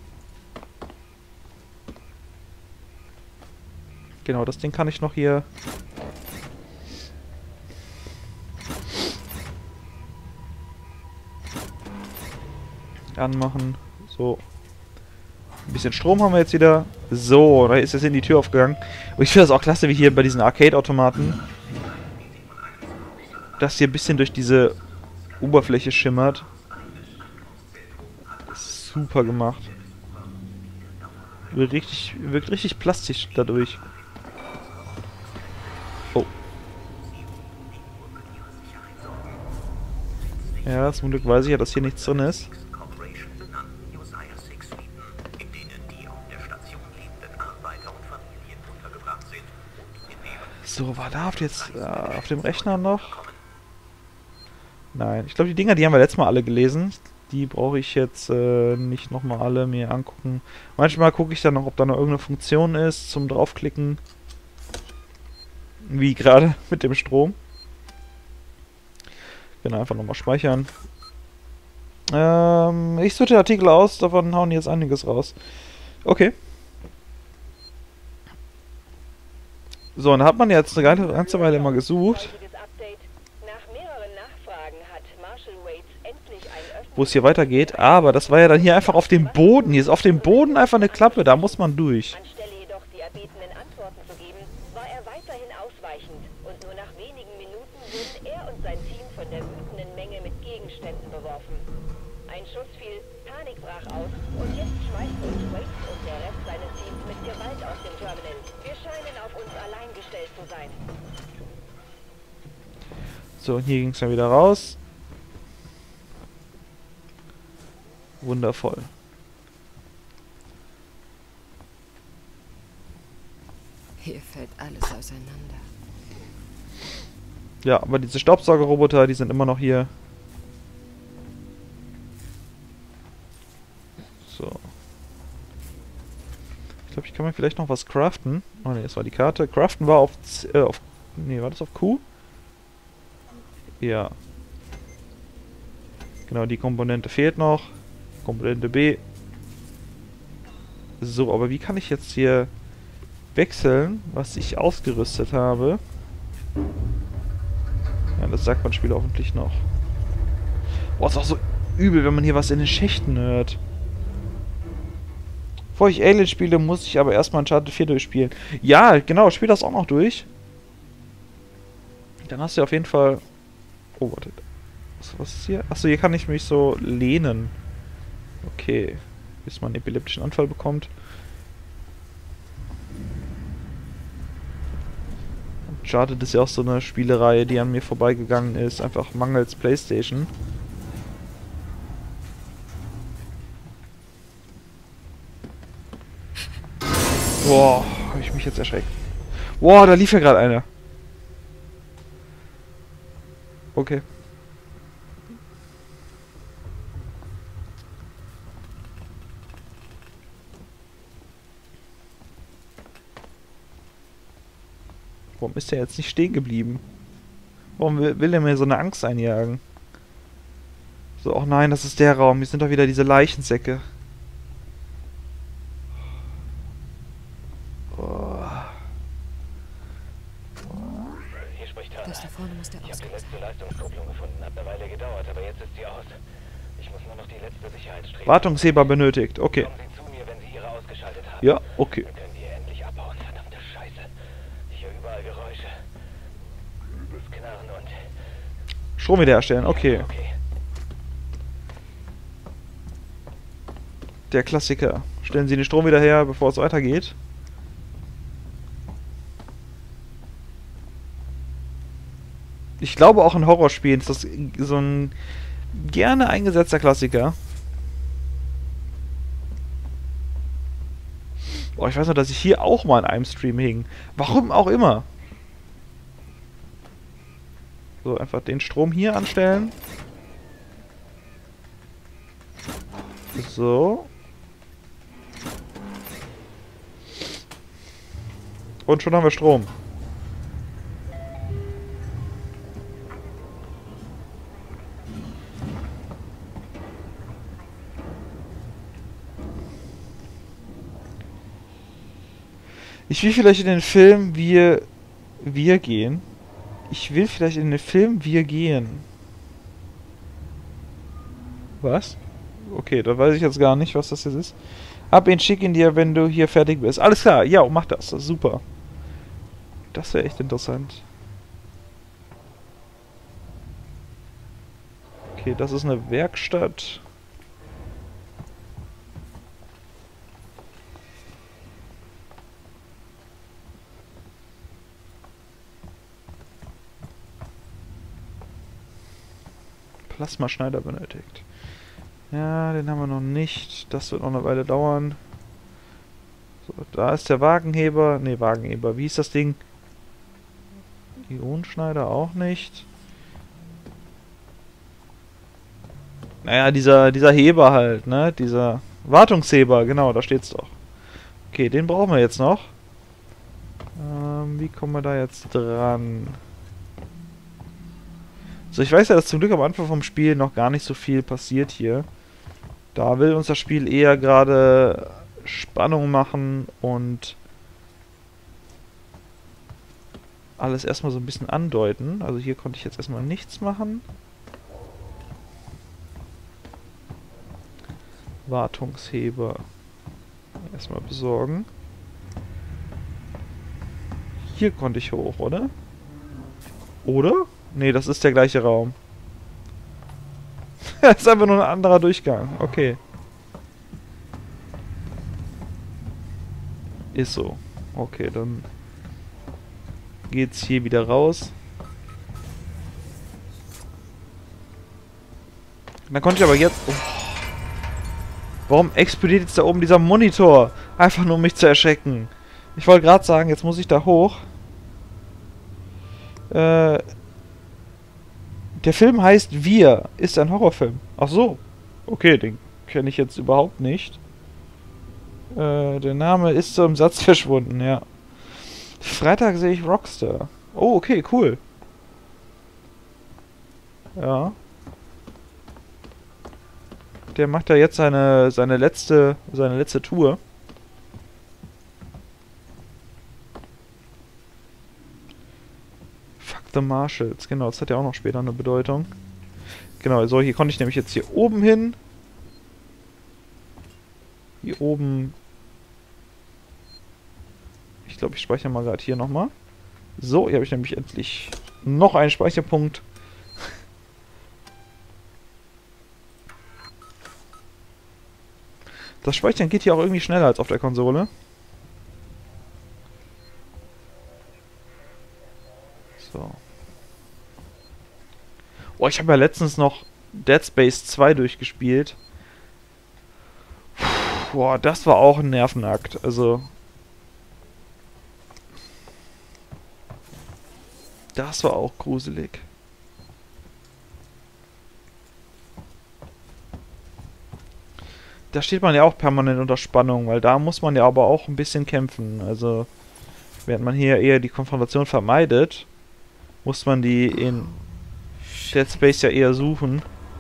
Genau, das Ding kann ich noch hier... anmachen. So. Ein bisschen Strom haben wir jetzt wieder. So, da ist jetzt in die Tür aufgegangen. Und ich finde das auch klasse, wie hier bei diesen Arcade-Automaten, dass hier ein bisschen durch diese Oberfläche schimmert. Super gemacht. Wirkt richtig, wirkt richtig plastisch dadurch. Oh. Ja, zum Glück weiß ich ja, dass hier nichts drin ist. So, war da auf, jetzt, äh, auf dem Rechner noch? Nein, ich glaube, die Dinger, die haben wir letztes Mal alle gelesen. Die brauche ich jetzt äh, nicht nochmal alle mir angucken. Manchmal gucke ich dann noch, ob da noch irgendeine Funktion ist zum draufklicken. Wie gerade mit dem Strom. Genau, einfach nochmal speichern. Ähm, ich sortiere Artikel aus, davon hauen jetzt einiges raus. Okay. So, und da hat man jetzt eine ganze Weile immer gesucht, wo es hier weitergeht, aber das war ja dann hier einfach auf dem Boden. Hier ist auf dem Boden einfach eine Klappe, da muss man durch. Anstelle jedoch die erbetenen Antworten zu geben, war er weiterhin ausweichend und nur nach wenigen Minuten wurden er und sein Team von der wütenden Menge mit Gegenständen beworfen. Ein Schuss fiel, Panik brach aus und jetzt schmeißt uns Wade und der Rest seines Teams mit Gewalt aus dem Terminal. Wir scheinen auf uns allein gestellt zu sein. So, und hier ging es dann wieder raus. Wundervoll. Hier fällt alles auseinander. Ja, aber diese Staubsaugerroboter, die sind immer noch hier. So. Ich glaube, ich kann mir vielleicht noch was craften. Oh ne, das war die Karte. Craften war auf... Äh, auf nee, war das auf Q? Ja. Genau, die Komponente fehlt noch. Komponente B. So, aber wie kann ich jetzt hier wechseln, was ich ausgerüstet habe? Ja, das sagt man Spieler hoffentlich noch. Boah, ist auch so übel, wenn man hier was in den Schächten hört. Bevor ich Alien spiele, muss ich aber erstmal Uncharted vier durchspielen. Ja, genau, spiel das auch noch durch. Dann hast du auf jeden Fall... Oh, warte. Was, was ist hier? Achso, hier kann ich mich so lehnen. Okay. Bis man einen epileptischen Anfall bekommt. Uncharted ist ja auch so eine Spielereihe, die an mir vorbeigegangen ist. Einfach mangels PlayStation. Boah, habe ich mich jetzt erschreckt. Boah, da lief ja gerade einer. Okay. Warum ist der jetzt nicht stehen geblieben? Warum will, will er mir so eine Angst einjagen? So, oh nein, das ist der Raum. Hier sind doch wieder diese Leichensäcke. Das da vorne muss der Ich habe die Ausgang sein. letzte Leistungskupplung gefunden. Hat eine Weile gedauert, aber jetzt ist sie aus. Ich muss nur noch die letzte Sicherheitsstrebe... Wartungsheber benötigt, okay. Kommen Sie zu mir, wenn Sie Ihre ausgeschaltet haben. Ja, okay. Dann können wir endlich abhauen. Verdammte Scheiße. Ich höre überall Geräusche. Übelst Knarren und... Strom wiederherstellen, okay. Okay. Der Klassiker. Stellen Sie den Strom wieder her, bevor es weitergeht. Ich glaube, auch in Horrorspielen ist das so ein gerne eingesetzter Klassiker. Oh, ich weiß noch, dass ich hier auch mal in einem Stream hing. Warum auch immer. So, einfach den Strom hier anstellen. So. Und schon haben wir Strom. Ich will vielleicht in den Film Wir... Wir gehen. Ich will vielleicht in den Film Wir gehen. Was? Okay, da weiß ich jetzt gar nicht, was das jetzt ist. Hab ihn, schick ihn dir, wenn du hier fertig bist. Alles klar, ja, mach das. Das ist super. Das wäre echt interessant. Okay, das ist eine Werkstatt. Plasmaschneider benötigt. Ja, den haben wir noch nicht. Das wird noch eine Weile dauern. So, da ist der Wagenheber. Ne, Wagenheber. Wie ist das Ding? Ionenschneider auch nicht. Naja, dieser, dieser Heber halt, ne? Dieser Wartungsheber, genau, da steht's doch. Okay, den brauchen wir jetzt noch. Ähm, wie kommen wir da jetzt dran? So, ich weiß ja, dass zum Glück am Anfang vom Spiel noch gar nicht so viel passiert hier. Da will uns das Spiel eher gerade Spannung machen und alles erstmal so ein bisschen andeuten. Also hier konnte ich jetzt erstmal nichts machen. Wartungsheber erstmal besorgen. Hier konnte ich hoch, oder? Oder? Nee, das ist der gleiche Raum. Das ist einfach nur ein anderer Durchgang. Okay. Ist so. Okay, dann geht's hier wieder raus. Dann konnte ich aber jetzt... Oh. Warum explodiert jetzt da oben dieser Monitor? Einfach nur um mich zu erschrecken. Ich wollte gerade sagen, jetzt muss ich da hoch. Äh... Der Film heißt Wir, ist ein Horrorfilm. Ach so. Okay, den kenne ich jetzt überhaupt nicht. Äh, der Name ist so im Satz verschwunden, ja. Freitag sehe ich Rockstar. Oh, okay, cool. Ja. Der macht da jetzt seine, seine letzte, seine letzte Tour. Fuck the Marshals. Genau, das hat ja auch noch später eine Bedeutung. Genau, so, hier konnte ich nämlich jetzt hier oben hin. Hier oben. Ich glaube, ich speichere mal gerade hier nochmal. So, hier habe ich nämlich endlich noch einen Speicherpunkt. Das Speichern geht hier auch irgendwie schneller als auf der Konsole. So. Oh, ich habe ja letztens noch Dead Space zwei durchgespielt. Puh, boah, das war auch ein Nervenakt. Also... Das war auch gruselig. Da steht man ja auch permanent unter Spannung, weil da muss man ja aber auch ein bisschen kämpfen. Also, während man hier eher die Konfrontation vermeidet, muss man die in Dead Space ja eher suchen.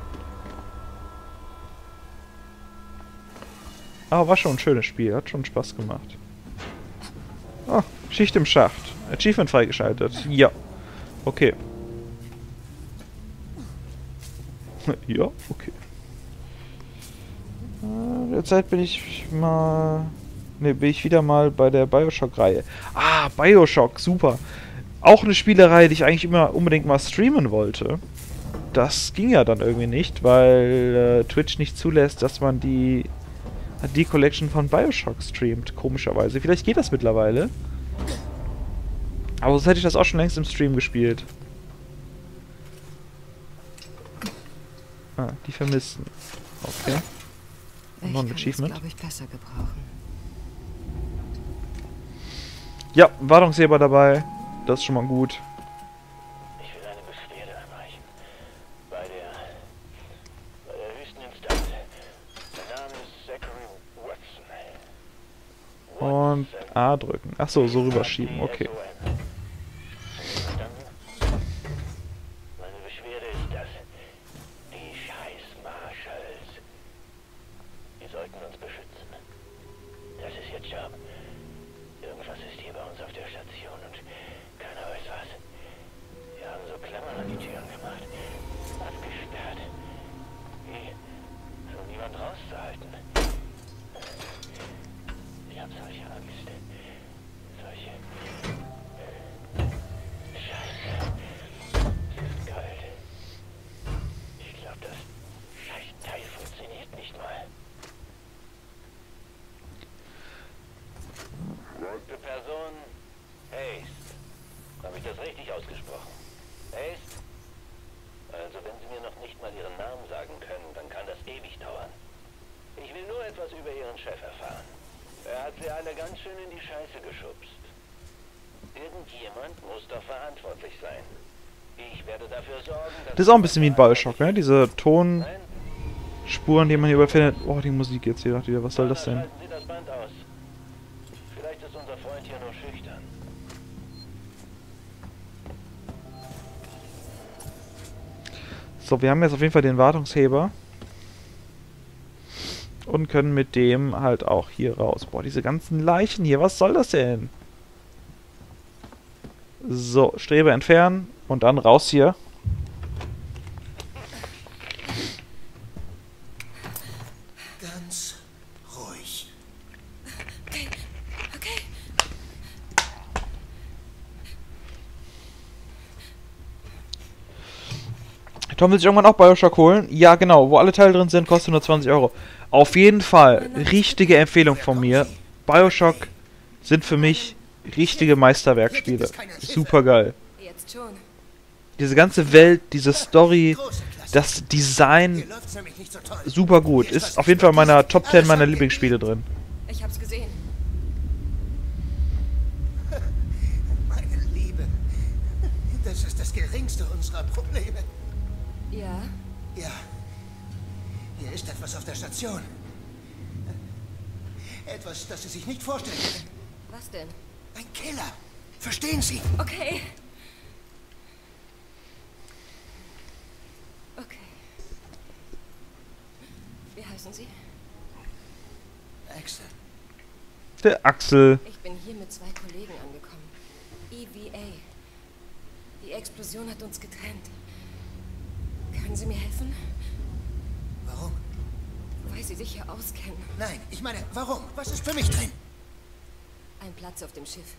Aber war schon ein schönes Spiel, hat schon Spaß gemacht. Ah, Schicht im Schacht. Achievement freigeschaltet. Ja. Okay. Ja, okay. Äh, derzeit bin ich mal... Ne, bin ich wieder mal bei der Bioshock-Reihe. Ah, Bioshock, super. Auch eine Spielerei, die ich eigentlich immer unbedingt mal streamen wollte. Das ging ja dann irgendwie nicht, weil äh, Twitch nicht zulässt, dass man die die Collection von Bioshock streamt, komischerweise. Vielleicht geht das mittlerweile. Aber sonst hätte ich das auch schon längst im Stream gespielt. Ah, die Vermissten. Okay. Ich noch ein kann Achievement. das, glaube ich, besser gebrauchen. Ja, Wartungsheber dabei. Das ist schon mal gut. Ich will eine Beschwerde einreichen. Bei der... bei der höchsten Instanz. Mein Name ist Zachary Watson. Und A drücken. Achso, so rüberschieben. Okay. Meine Beschwerde ist das. Die scheiß Marshals. Die sollten uns beschützen. Das ist ihr Job. Irgendwas ist hier bei uns auf der Station und keiner weiß was. Wir haben so Klammern an die Türen gemacht. Abgesperrt. Wie, so niemand rauszuhalten. Ich hab solche Angst. Solche... Scheiße. Es ist kalt. Ich glaube, das scheiß Teil funktioniert nicht mal. Die Person Haste. Habe ich das richtig ausgesprochen? Haste? Also wenn Sie mir noch nicht mal Ihren Namen sagen können, dann kann das ewig dauern. Ich will nur etwas über Ihren Chef erfahren. Er hat Sie alle ganz schön in die Scheiße geschubst. Irgendjemand muss doch verantwortlich sein. Ich werde dafür sorgen, dass... Das ist auch ein bisschen wie ein Bioshock, ne? Diese Tonspuren, die man hier überfindet. Oh, die Musik jetzt hier. Wieder. Was soll das denn? Schalten Sie das Band aus. Vielleicht ist unser Freund hier nur schüchtern. So, wir haben jetzt auf jeden Fall den Wartungsheber. Und können mit dem halt auch hier raus. Boah, diese ganzen Leichen hier. Was soll das denn? So, Strebe entfernen. Und dann raus hier. Ganz ruhig. Okay, okay. Tom will sich irgendwann auch Bioshock holen. Ja, genau. Wo alle Teile drin sind, kostet nur zwanzig Euro. Auf jeden Fall. Richtige Empfehlung von mir. Bioshock sind für mich richtige Meisterwerkspiele. Super geil. Jetzt schon. Diese ganze Welt, diese Story, das Design, super gut. Ist auf jeden Fall in meiner Top zehn meiner Lieblingsspiele drin. Ich hab's gesehen. Meine Liebe, das ist das geringste unserer Probleme. Ja? Ja. Hier ist etwas auf der Station. Etwas, das Sie sich nicht vorstellen können. Was denn? Ein Killer. Verstehen Sie? Okay. heißen Sie? Axel. Der Axel. Ich bin hier mit zwei Kollegen angekommen. E V A. Die Explosion hat uns getrennt. Können Sie mir helfen? Warum? Weil Sie sich hier auskennen. Nein, ich meine, warum? Was ist für mich drin? Ein Platz auf dem Schiff.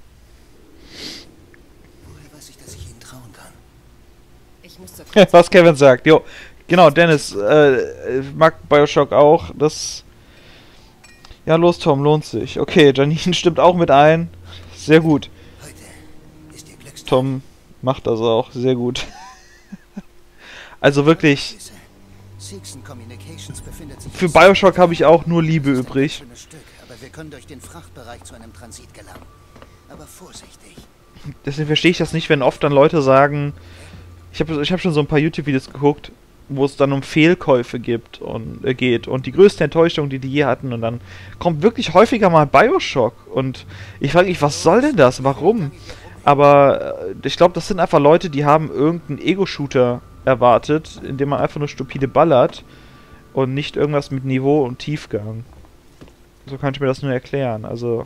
Woher weiß ich, dass ich Ihnen trauen kann? Ich muss zur Was Kevin sagt. Jo, genau, Dennis äh, mag Bioshock auch. Das... Ja, los Tom, lohnt sich. Okay, Janine stimmt auch mit ein. Sehr gut. Heute ist Ihr Glückstag. Tom macht das auch. Sehr gut. Also wirklich... Seegson Communications befindet sich Für Bioshock habe ich auch nur Liebe übrig. schönes Stück, aber wir können durch den Frachtbereich zu einem Transit gelangen. Aber vorsichtig. Deswegen verstehe ich das nicht, wenn oft dann Leute sagen... Ich habe ich hab schon so ein paar YouTube-Videos geguckt, wo es dann um Fehlkäufe gibt und äh, geht und die größte Enttäuschung, die die je hatten, und dann kommt wirklich häufiger mal Bioshock und ich frage mich, was soll denn das? Warum? Aber äh, ich glaube, das sind einfach Leute, die haben irgendeinen Ego-Shooter erwartet, in dem man einfach nur stupide ballert und nicht irgendwas mit Niveau und Tiefgang. So kann ich mir das nur erklären. Also...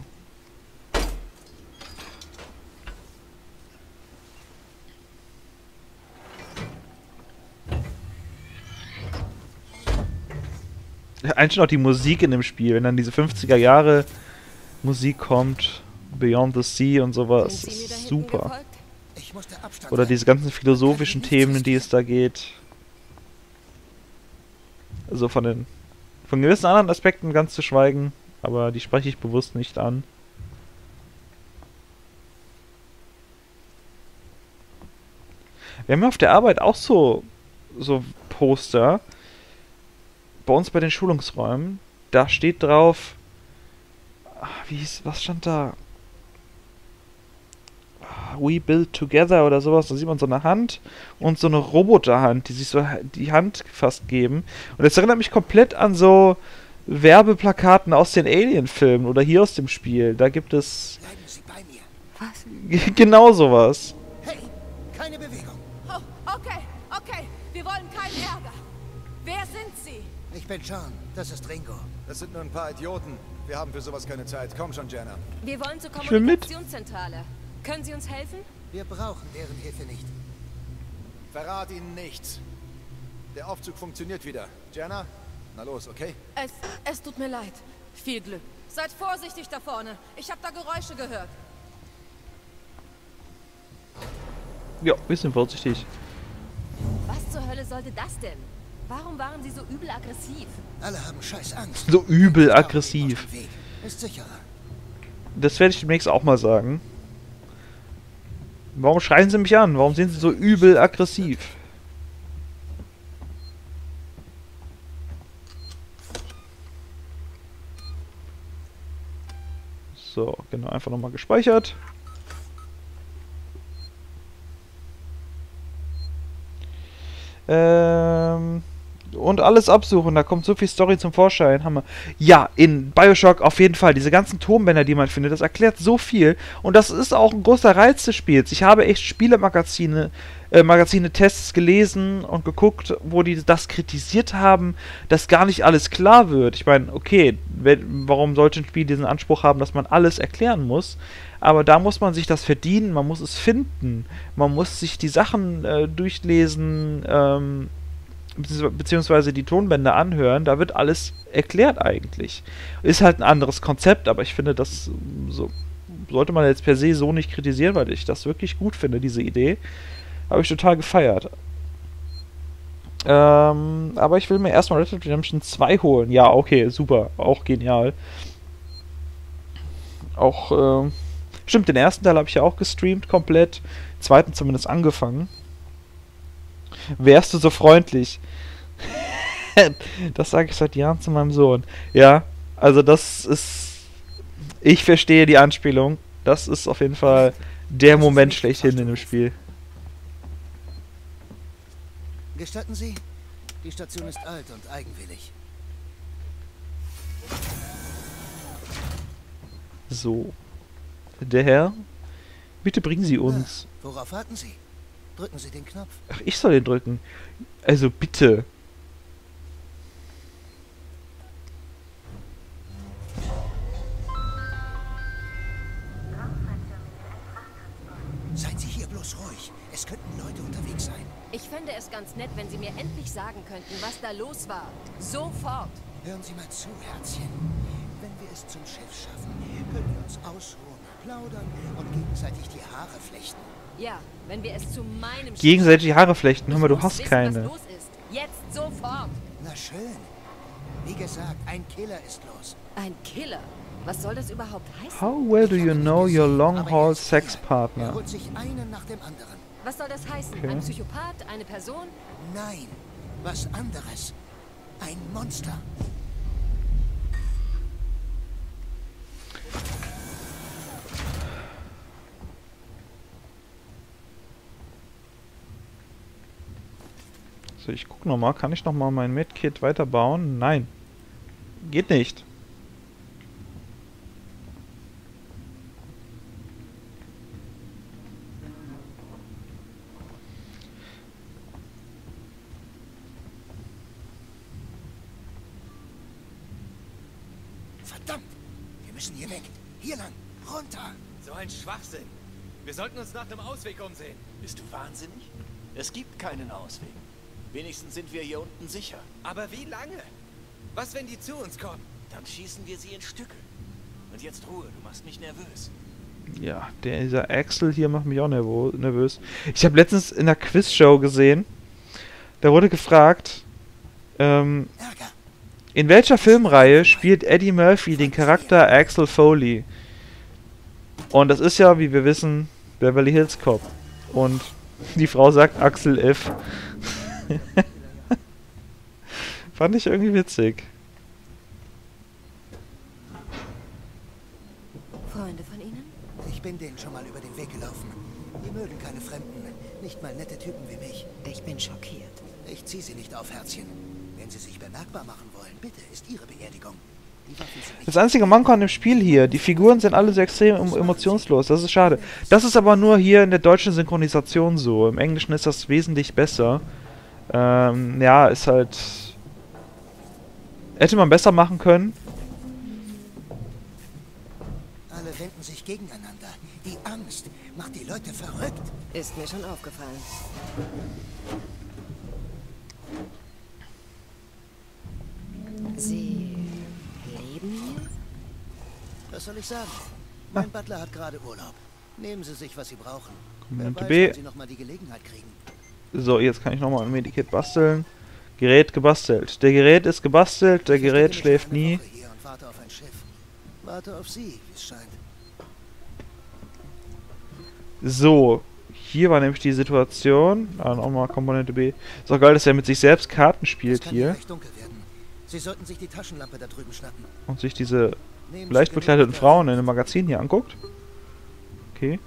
Eigentlich noch die Musik in dem Spiel, wenn dann diese fünfziger Jahre Musik kommt, Beyond the Sea und sowas, ist super. Oder diese ganzen philosophischen Themen, in die es da geht. Also von den von gewissen anderen Aspekten ganz zu schweigen, aber die spreche ich bewusst nicht an. Wir haben ja auf der Arbeit auch so so Poster. Bei uns bei den Schulungsräumen, da steht drauf, wie hieß, was stand da? We build together oder sowas. Da sieht man so eine Hand und so eine Roboterhand, die sich so die Hand fast geben. Und das erinnert mich komplett an so Werbeplakaten aus den Alien-Filmen oder hier aus dem Spiel. Da gibt es Bleiben Sie bei mir. Was? genau sowas. Hey, keine Bewegung. Oh, okay, okay. Wir wollen keinen Ärger. Wer sind Sie? Ich bin John, das ist Ringo. Das sind nur ein paar Idioten. Wir haben für sowas keine Zeit. Komm schon, Jenna. Wir wollen zur Ich will mit. Kommunikationszentrale. Können Sie uns helfen? Wir brauchen deren Hilfe nicht. Verrat ihnen nichts. Der Aufzug funktioniert wieder. Jenna, na los, okay? Es, es tut mir leid. Viel Glück. Seid vorsichtig da vorne. Ich habe da Geräusche gehört. Ja, wir sind vorsichtig. Was zur Hölle sollte das denn? Warum waren Sie so übel aggressiv? Alle haben scheiß Angst. So übel aggressiv. Ist sicherer. Das werde ich demnächst auch mal sagen. Warum schreien sie mich an? Warum sind sie so übel aggressiv? So, genau, einfach nochmal gespeichert. Ähm... Und alles absuchen, da kommt so viel Story zum Vorschein. Hammer. Ja, in Bioshock auf jeden Fall. Diese ganzen Tonbänder, die man findet, das erklärt so viel. Und das ist auch ein großer Reiz des Spiels. Ich habe echt Spielemagazine, äh, Magazine, Tests gelesen und geguckt, wo die das kritisiert haben, dass gar nicht alles klar wird. Ich meine, okay, wenn, warum sollte ein Spiel diesen Anspruch haben, dass man alles erklären muss? Aber da muss man sich das verdienen, man muss es finden. Man muss sich die Sachen äh, durchlesen, ähm, beziehungsweise die Tonbänder anhören, da wird alles erklärt eigentlich. Ist halt ein anderes Konzept, aber ich finde, das so, sollte man jetzt per se so nicht kritisieren, weil ich das wirklich gut finde, diese Idee. Habe ich total gefeiert. Ähm, aber ich will mir erstmal Red Dead Redemption zwei holen. Ja, okay, super. Auch genial. Auch, ähm, stimmt, den ersten Teil habe ich ja auch gestreamt komplett. Den zweiten zumindest angefangen. Wärst du so freundlich? Das sage ich seit Jahren zu meinem Sohn. Ja, also das ist... Ich verstehe die Anspielung. Das ist auf jeden Fall der Moment schlechthin in dem Spiel. Gestatten Sie? Die Station ist alt und eigenwillig. So. Der Herr, bitte bringen Sie uns... Na, worauf warten Sie? Drücken Sie den Knopf. Ach, ich soll den drücken. Also bitte. fände es ganz nett, wenn Sie mir endlich sagen könnten, was da los war. Sofort. Hören Sie mal zu, Herzchen. Wenn wir es zum Schiff schaffen, können wir uns ausruhen, plaudern und gegenseitig die Haare flechten. Ja, wenn wir es zu meinem Schiff Gegenseitig die Haare flechten. Hör mal, du muss hast wissen, keine. Was los ist. Jetzt sofort. Na schön. Wie gesagt, ein Killer ist los. Ein Killer? Was soll das überhaupt heißen? How well do you know your long-haul sex Er partner? holt sich einen nach dem anderen. Was soll das heißen? Okay. Ein Psychopath? Eine Person? Nein, was anderes. Ein Monster. So, ich guck noch mal. Kann ich noch mal mein Medkit weiterbauen? Nein. Geht nicht. Verdammt! Wir müssen hier weg. Hier lang. Runter. So ein Schwachsinn. Wir sollten uns nach einem Ausweg umsehen. Bist du wahnsinnig? Es gibt keinen Ausweg. Wenigstens sind wir hier unten sicher. Aber wie lange? Was, wenn die zu uns kommen? Dann schießen wir sie in Stücke. Und jetzt Ruhe, du machst mich nervös. Ja, der, dieser Axel hier macht mich auch nervo nervös. Ich habe letztens in der Quizshow gesehen, da wurde gefragt, ähm, in welcher Filmreihe spielt Eddie Murphy den Charakter Axel Foley? Und das ist ja, wie wir wissen, Beverly Hills Cop. Und die Frau sagt Axel F. Fand ich irgendwie witzig. Freunde von Ihnen? Ich bin denen schon mal über den Weg gelaufen. Die mögen keine Fremden. Nicht mal nette Typen wie mich. Ich bin schockiert. Ich zieh sie nicht auf, Herzchen. Wenn sie sich bemerkbar machen wollen, bitte, ist ihre Beerdigung. Die Waffen sind nicht Das einzige Manko an dem Spiel hier, die Figuren sind alle so extrem em- emotionslos, das ist schade. Das ist aber nur hier in der deutschen Synchronisation so. Im Englischen ist das wesentlich besser. Ähm, ja, ist halt... Hätte man besser machen können. Alle wenden sich gegeneinander. Die Angst macht die Leute verrückt. Ist mir schon aufgefallen. Sie leben hier? Was soll ich sagen? Mein Butler hat gerade Urlaub. Nehmen Sie sich, was Sie brauchen. Wer Komponente weiß, B. wann Sie noch mal die Gelegenheit kriegen. So, jetzt kann ich nochmal ein Medikit basteln. Gerät gebastelt. Der Gerät ist gebastelt, der Gerät schläft nie. Hier und warte auf ein Schiff. Warte auf Sie, wie es scheint. So, hier war nämlich die Situation. Ah, nochmal Komponente B. Ist auch geil, dass er mit sich selbst Karten spielt Es kann hier hier. recht dunkel werden. Sie sollten sich die Taschenlampe da drüben schnappen. Und sich diese Nehmen Sie leicht genug bekleideten Gas. Frauen in dem Magazin hier anguckt. Okay.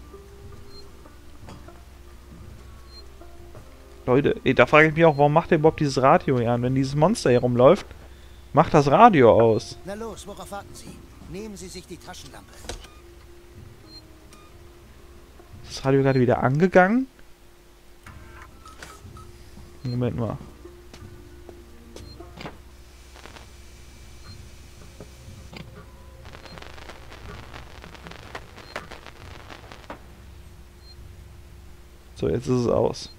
Leute, ey, da frage ich mich auch, warum macht der überhaupt dieses Radio hier an? Wenn dieses Monster hier rumläuft, macht das Radio aus. Na los, worauf warten Sie? Nehmen Sie sich die Taschenlampe. Ist das Radio gerade wieder angegangen? Moment mal. So, jetzt ist es aus.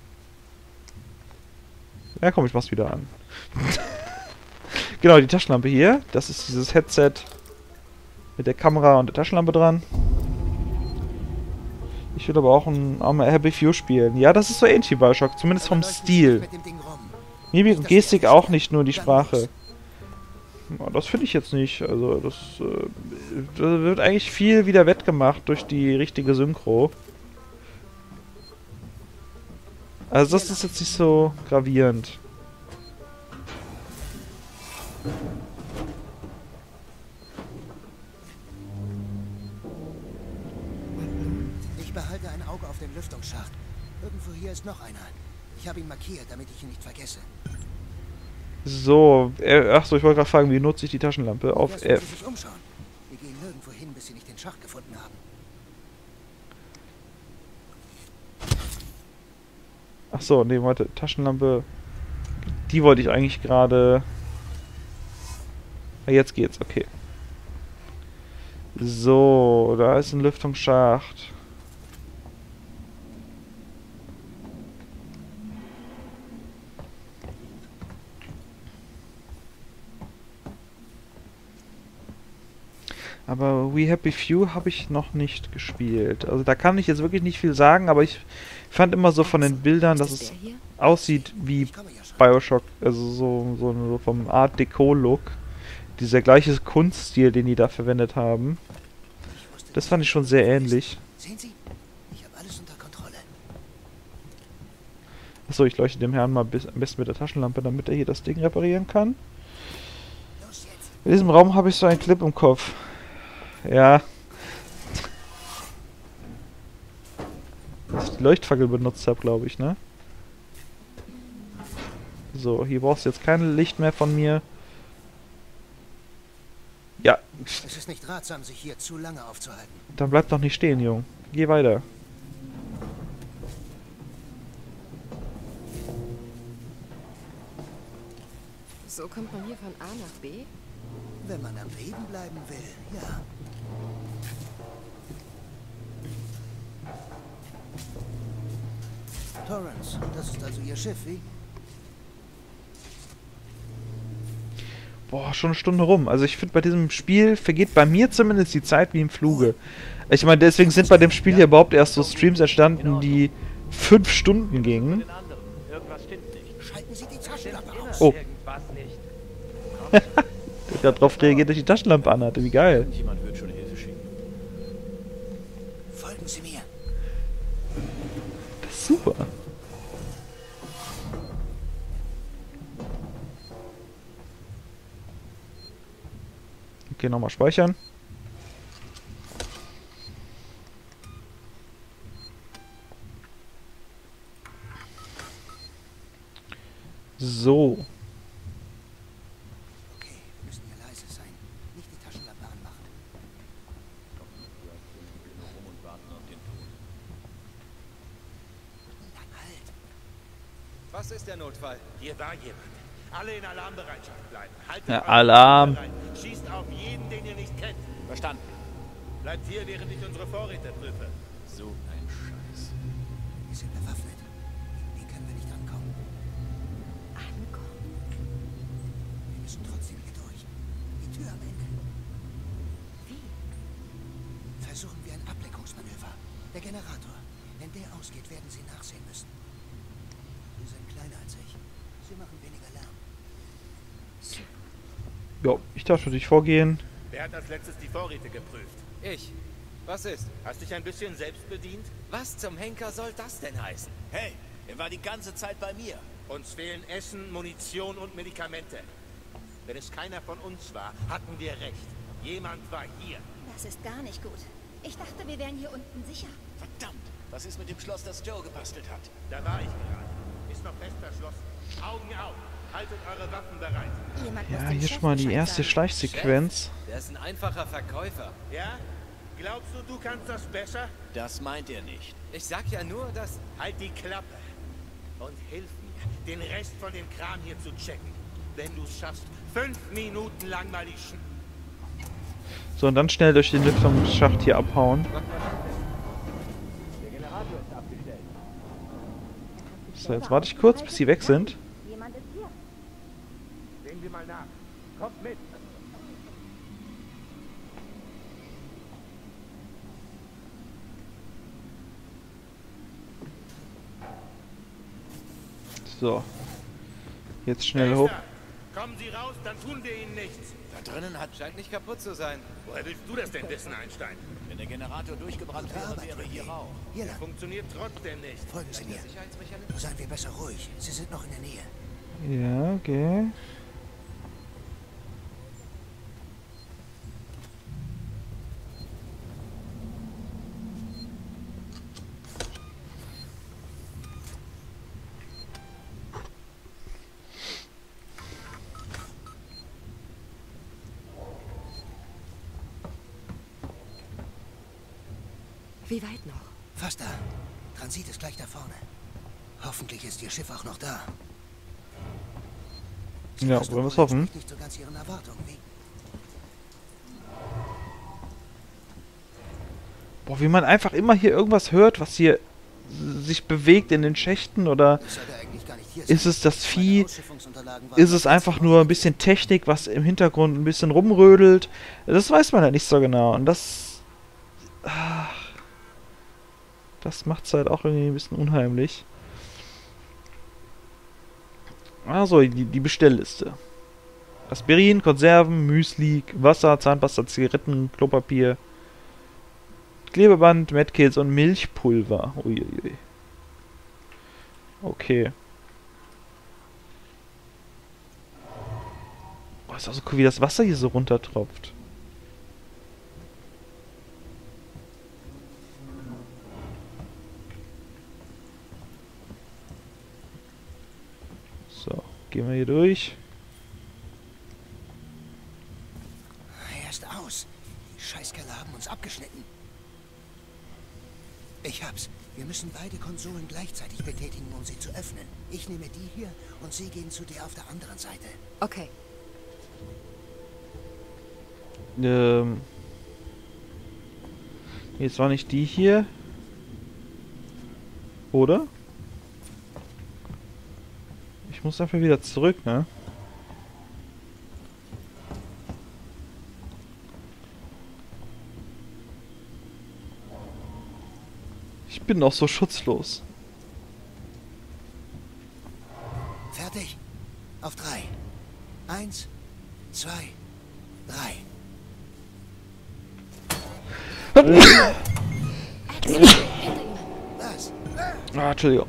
Ja, komm, ich mach's wieder an. Genau, die Taschenlampe hier. Das ist dieses Headset mit der Kamera und der Taschenlampe dran. Ich will aber auch ein um, Happy Few spielen. Ja, das ist so ähnlich wie Bioshock, zumindest vom Stil. Mimik und Gestik auch nicht, nur die Sprache. Ja, das finde ich jetzt nicht. Also, das, äh, das wird eigentlich viel wieder wettgemacht durch die richtige Synchro. Also das ist jetzt nicht so gravierend. Ich behalte ein Auge auf den Lüftungsschacht. Irgendwo hier ist noch einer. Ich habe ihn markiert, damit ich ihn nicht vergesse. So, äh, achso, ich wollte gerade fragen, wie nutze ich die Taschenlampe? Auf Erst, wenn Sie F. sich umschauen. Wir gehen nirgendwo hin, bis Sie nicht den Schacht gefunden haben. Achso, nee, warte, Taschenlampe. Die wollte ich eigentlich gerade... Ah, jetzt geht's, okay. So, da ist ein Lüftungsschacht. Aber We Happy Few habe ich noch nicht gespielt. Also da kann ich jetzt wirklich nicht viel sagen, aber ich fand immer so von den Bildern, dass es aussieht wie Bioshock, also so, so, so vom Art Deco-Look. Dieser gleiche Kunststil, den die da verwendet haben. Das fand ich schon sehr ähnlich. Sehen Sie? Ich habe alles unter Kontrolle. Achso, ich leuchte dem Herrn mal bis, am besten mit der Taschenlampe, damit er hier das Ding reparieren kann. In diesem Raum habe ich so einen Clip im Kopf. Ja. Dass ich die Leuchtfackel benutzt habe, glaube ich, ne? So, hier brauchst du jetzt kein Licht mehr von mir. Ja. Es ist nicht ratsam, sich hier zu lange aufzuhalten. Dann bleib doch nicht stehen, Jung. Geh weiter. So kommt man hier von A nach B? Wenn man am Leben bleiben will, ja. Torrance, das ist also Ihr Schiff, wie? Boah, schon eine Stunde rum. Also ich finde, bei diesem Spiel vergeht bei mir zumindest die Zeit wie im Fluge. Ich meine, deswegen sind bei dem Spiel hier überhaupt erst so Streams entstanden, die fünf Stunden gingen. Schalten Sie die Taschenlampe aus. Oh. Ich hab drauf reagiert, dass ich die Taschenlampe anhatte. Wie geil. Jemand wird schon Hilfe schicken. Folgen Sie mir. Das ist super. Okay, nochmal speichern. So. Okay, wir müssen hier leise sein. Nicht die Taschenlampe anmachen. Dann halt. Was ist der Notfall? Hier war jemand. Alle in Alarmbereitschaft bleiben. Haltet Ja, eure Alarm. Waffen bereit. Schießt auf jeden, den ihr nicht kennt. Verstanden. Bleibt hier, während ich unsere Vorräte prüfe. So ein Scheiß. Wir sind bewaffnet. Wie können wir nicht ankommen? Ankommen? Wir müssen trotzdem hier durch. Die Tür am Ende. Wie? Versuchen wir ein Ablenkungsmanöver. Der Generator. Wenn der ausgeht, werden Sie nachsehen müssen. Sie sind kleiner als ich. Sie machen weniger Lärm. Ja, ich darf für dich vorgehen. Wer hat als letztes die Vorräte geprüft? Ich. Was ist? Hast dich ein bisschen selbst bedient? Was zum Henker soll das denn heißen? Hey, er war die ganze Zeit bei mir. Uns fehlen Essen, Munition und Medikamente. Wenn es keiner von uns war, hatten wir recht. Jemand war hier. Das ist gar nicht gut. Ich dachte, wir wären hier unten sicher. Verdammt, was ist mit dem Schloss, das Joe gebastelt hat? Da war ich gerade. Ist noch fest verschlossen. Augen auf. Haltet eure Waffen bereit. Jemand Ja, muss dem hier Chef schon mal die Bescheid erste sagen. Schleichsequenz. Der ist ein einfacher Verkäufer. Ja? Glaubst du, du kannst das besser? Das meint er nicht. Ich sag ja nur, dass... Halt die Klappe. Und hilf mir, den Rest von dem Kram hier zu checken. Wenn du es schaffst, fünf Minuten lang mal die Sch... So, und dann schnell durch den Lüftungsschacht hier abhauen. Der Generator ist abgestellt. So, jetzt warte ich kurz, bis sie weg sind. Jemand ist hier. Sehen wir mal nach. Kommt mit. So. Jetzt schnell hoch. Kommen Sie raus, dann tun wir Ihnen nichts. Da drinnen hat... Scheint nicht kaputt zu sein. Woher willst du das denn wissen, Einstein? Wenn der Generator durchgebrannt wäre, wäre hier Rauch. Hier lang. Funktioniert trotzdem nicht. Folgen Sie mir. Seien wir besser ruhig. Sie sind noch in der Nähe. Ja, okay. Wie weit noch? Fast da. Transit ist gleich da vorne. Hoffentlich ist Ihr Schiff auch noch da. Sie Ja, lassen wollen wir es wohl hoffen. Nicht so ganz Ihren Erwartungen, wie? Boah, wie man einfach immer hier irgendwas hört, was hier sich bewegt in den Schächten oder ist es das Vieh? Ist es einfach nur ein bisschen Technik, was im Hintergrund ein bisschen rumrödelt? Das weiß man ja nicht so genau. Und das... Ach, das macht es halt auch irgendwie ein bisschen unheimlich. Also, die, die Bestellliste. Aspirin, Konserven, Müsli, Wasser, Zahnpasta, Zigaretten, Klopapier, Klebeband, Medkits und Milchpulver. Uiuiui. Okay. Oh, ist auch so cool, wie das Wasser hier so runtertropft. So, gehen wir hier durch. Er ist aus. Die Scheißkerle haben uns abgeschnitten. Ich hab's. Wir müssen beide Konsolen gleichzeitig betätigen, um sie zu öffnen. Ich nehme die hier und Sie gehen zu der auf der anderen Seite. Okay. Ähm. Jetzt war nicht die hier. Oder? Ich muss dafür wieder zurück, ne? Ich bin doch so schutzlos. Fertig? Auf drei. Eins, zwei, drei. Was? Ah, Entschuldigung.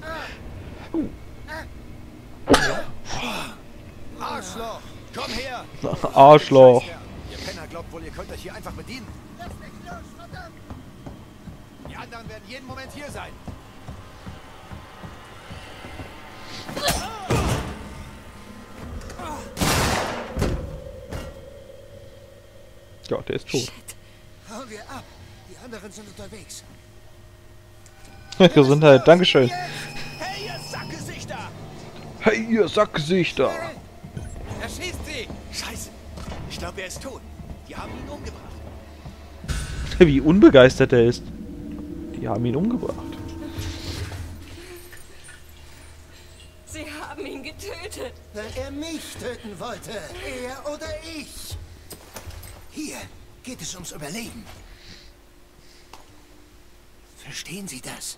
Arschloch! Komm her! Arschloch! Ihr Penner glaubt wohl, ihr könnt euch hier einfach bedienen? Lass mich los, verdammt! Die anderen werden jeden Moment hier sein. Ja, der ist tot. Shit. Hauen wir ab. Die anderen sind unterwegs. Gesundheit, Dankeschön. Hey, ihr Sackgesichter! Hey, ihr Sackgesichter! Er schießt sie! Scheiße! Ich glaube, er ist tot. Die haben ihn umgebracht. Wie unbegeistert er ist. Die haben ihn umgebracht. Sie haben ihn getötet. Weil er mich töten wollte. Er oder ich. Hier geht es ums Überleben. Verstehen Sie das?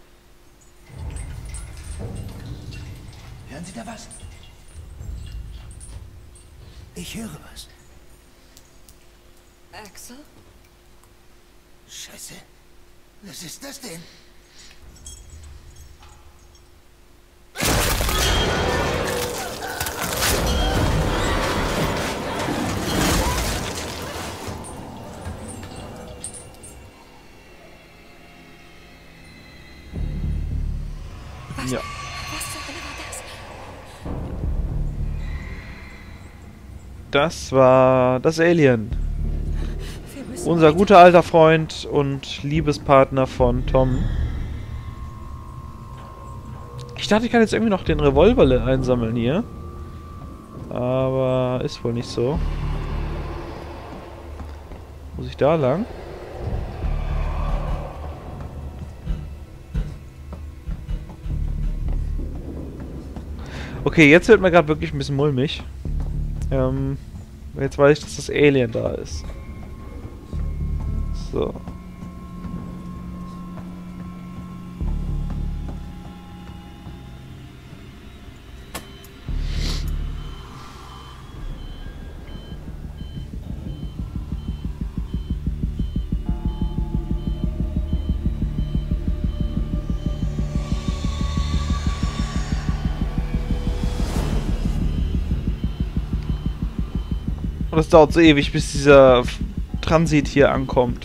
Hören Sie da was? Ich höre was. Axel? Scheiße. Was ist das denn? Ja. Was zur Hölle war das? Das war das Alien. Unser guter alter Freund und Liebespartner von Tom. Ich dachte, ich kann jetzt irgendwie noch den Revolver einsammeln hier. Aber ist wohl nicht so. Muss ich da lang? Okay, jetzt wird mir gerade wirklich ein bisschen mulmig. Ähm, jetzt weiß ich, dass das Alien da ist. So. Und es dauert so ewig, bis dieser Transit hier ankommt.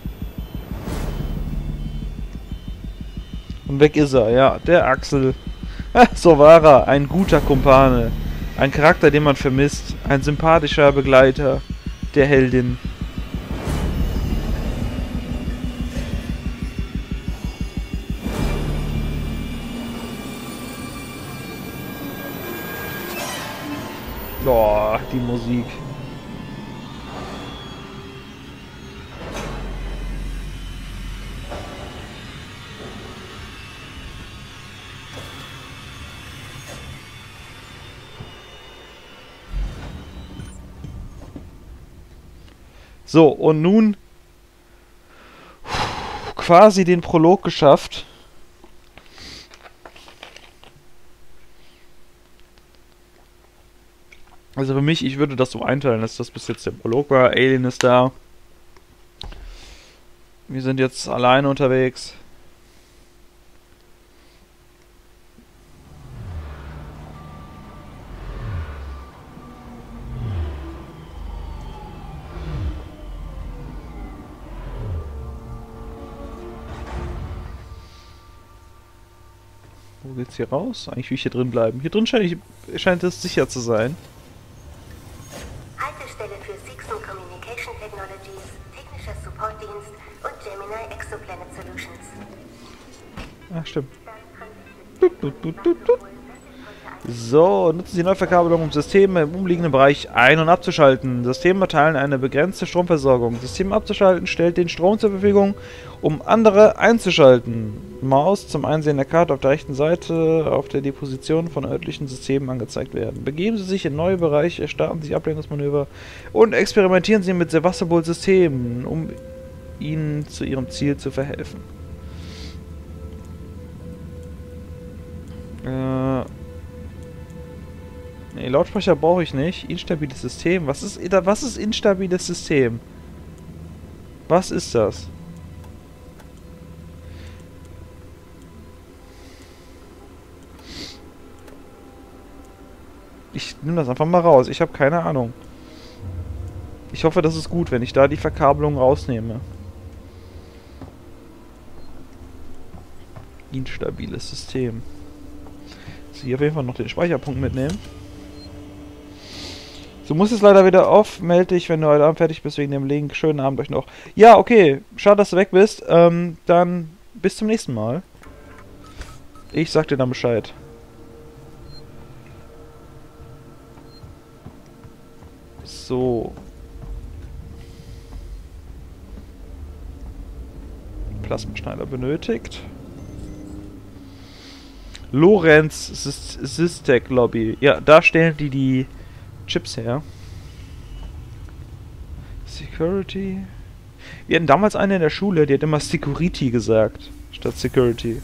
Und weg ist er, ja, der Axel. So war er, ein guter Kumpane. Ein Charakter, den man vermisst. Ein sympathischer Begleiter der Heldin. Boah, die Musik. So, und nun quasi den Prolog geschafft. Also für mich, ich würde das so einteilen, dass das bis jetzt der Prolog war. Alien ist da. Wir sind jetzt alleine unterwegs. Wo geht's hier raus? Eigentlich will ich hier drin bleiben. Hier drin scheint, ich, scheint es sicher zu sein. Haltestelle für Seegson Communication Technologies, technischer Supportdienst und Gemini Exoplanet Solutions. Ach, stimmt. Tut, tut, tut, tut, tut. So, nutzen Sie Neuverkabelung, um Systeme im umliegenden Bereich ein- und abzuschalten. Systeme teilen eine begrenzte Stromversorgung. System abzuschalten stellt den Strom zur Verfügung, um andere einzuschalten. Maus zum Einsehen der Karte auf der rechten Seite, auf der die Positionen von örtlichen Systemen angezeigt werden. Begeben Sie sich in neue Bereiche, starten Sie Ablenkungsmanöver und experimentieren Sie mit Sevastopol-Systemen, um Ihnen zu Ihrem Ziel zu verhelfen. Äh... Nee, Lautsprecher brauche ich nicht. Instabiles System. Was ist, was ist instabiles System? Was ist das? Ich nehme das einfach mal raus. Ich habe keine Ahnung. Ich hoffe, das ist gut, wenn ich da die Verkabelung rausnehme. Instabiles System. Jetzt hier auf jeden Fall noch den Speicherpunkt mitnehmen. Du musst jetzt leider wieder auf. Melde dich, wenn du heute Abend fertig bist wegen dem Link. Schönen Abend euch noch. Ja, okay. Schade, dass du weg bist. Ähm, dann bis zum nächsten Mal. Ich sag dir dann Bescheid. So. Plasmaschneider benötigt. Lorenz Systec Lobby. Ja, da stellen die die Chips her. Security. Wir hatten damals eine in der Schule, die hat immer Security gesagt, statt Security.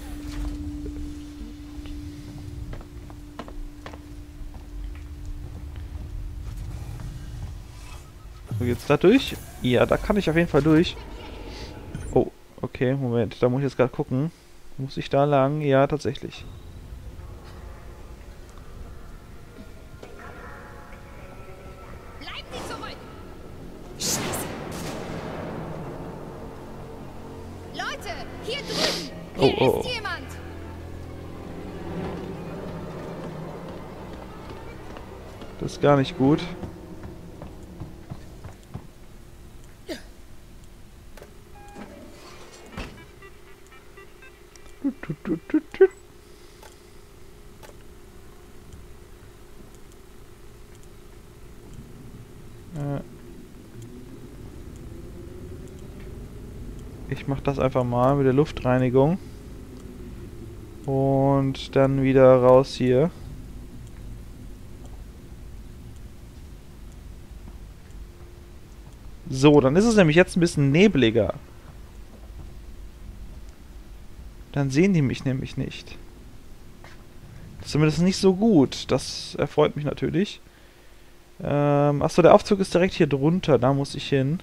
So, geht's da durch? Ja, da kann ich auf jeden Fall durch. Oh, okay, Moment, da muss ich jetzt gerade gucken. Muss ich da lang? Ja, tatsächlich. Oh, oh, oh. Das ist gar nicht gut. Ich mach das einfach mal mit der Luftreinigung. Und dann wieder raus hier. So, dann ist es nämlich jetzt ein bisschen nebliger. Dann sehen die mich nämlich nicht. Zumindest nicht so gut. Das erfreut mich natürlich. Ähm, achso, der Aufzug ist direkt hier drunter. Da muss ich hin.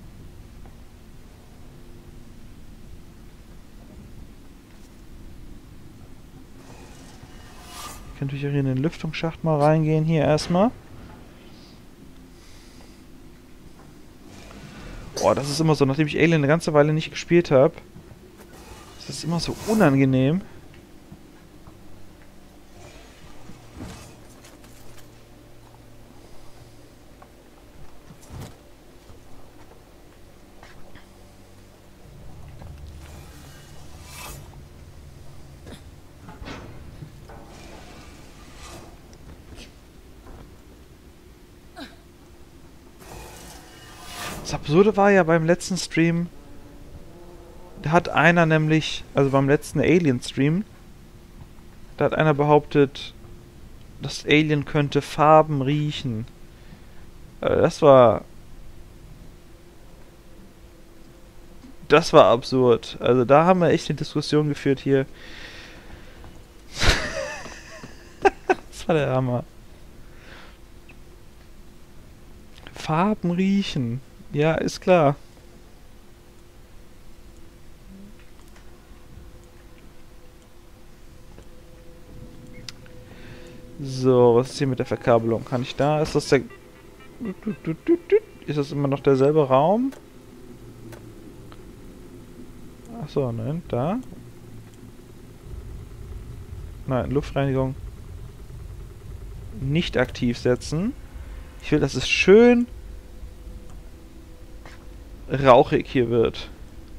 Ich kann natürlich auch hier in den Lüftungsschacht mal reingehen. Hier erstmal. Boah, das ist immer so, nachdem ich Alien eine ganze Weile nicht gespielt habe. Das ist immer so unangenehm. Das Absurde war ja beim letzten Stream, da hat einer nämlich, also beim letzten Alien-Stream, da hat einer behauptet, das Alien könnte Farben riechen. Äh, das war Das war absurd. Also da haben wir echt eine Diskussion geführt hier. Das war der Hammer. Farben riechen. Ja, ist klar. So, was ist hier mit der Verkabelung? Kann ich da? Ist das der... Ist das immer noch derselbe Raum? Achso, nein, da. Nein, Luftreinigung. Nicht aktiv setzen. Ich will, dass es schön rauchig hier wird.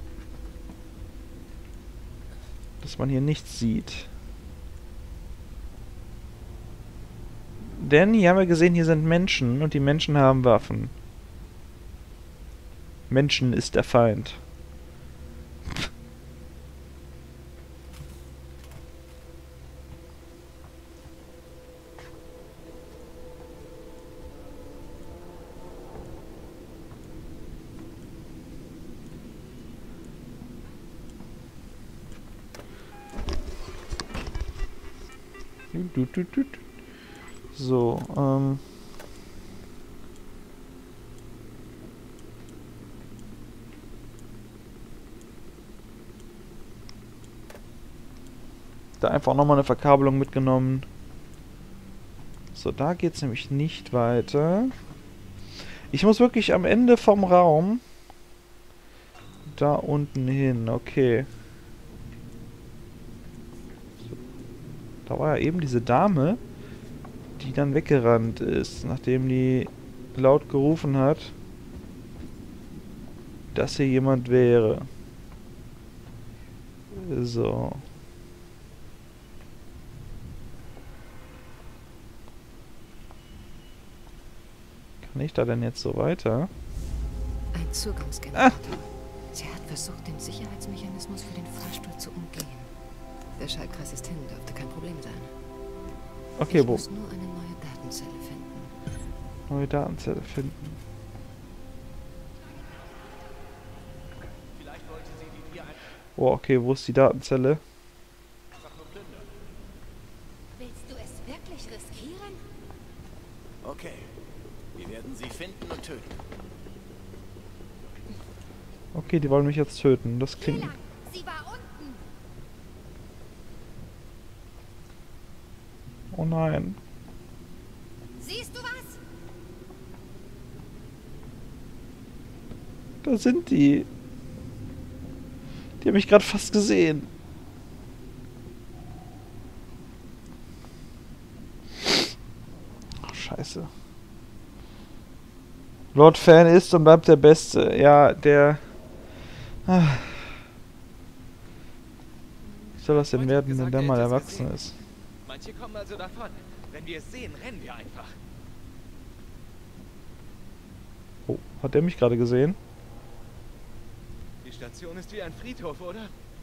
Dass man hier nichts sieht. Denn hier haben wir gesehen, hier sind Menschen und die Menschen haben Waffen. Menschen ist der Feind. So, ähm... da einfach nochmal eine Verkabelung mitgenommen. So, da geht es nämlich nicht weiter. Ich muss wirklich am Ende vom Raum da unten hin, okay. So. Da war ja eben diese Dame, die dann weggerannt ist, nachdem die laut gerufen hat, dass hier jemand wäre. So. Kann ich da denn jetzt so weiter? Ein Zugangsgenerator. Ah. Sie hat versucht, den Sicherheitsmechanismus für den Fahrstuhl zu umgehen. Der Schaltkreis ist hin, dürfte kein Problem sein. Okay, ich wo? muss nur eine neue Datenzelle finden. Neue Datenzelle finden. Oh, okay, wo ist die Datenzelle? Willst du es wirklich riskieren? Okay. Wir werden sie finden und töten. Okay, die wollen mich jetzt töten. Das klingt... Sie war unten. Oh nein. Siehst du was? Da sind die. Die haben mich gerade fast gesehen. Oh, scheiße. Lord Fan ist und bleibt der Beste. Ja, der... Ah. Wie soll das denn werden, wenn der mal erwachsen ist? Manche kommen also davon. Wenn wir es sehen, rennen wir einfach. Oh, hat der mich gerade gesehen? Die Station ist wie ein Friedhof, oder?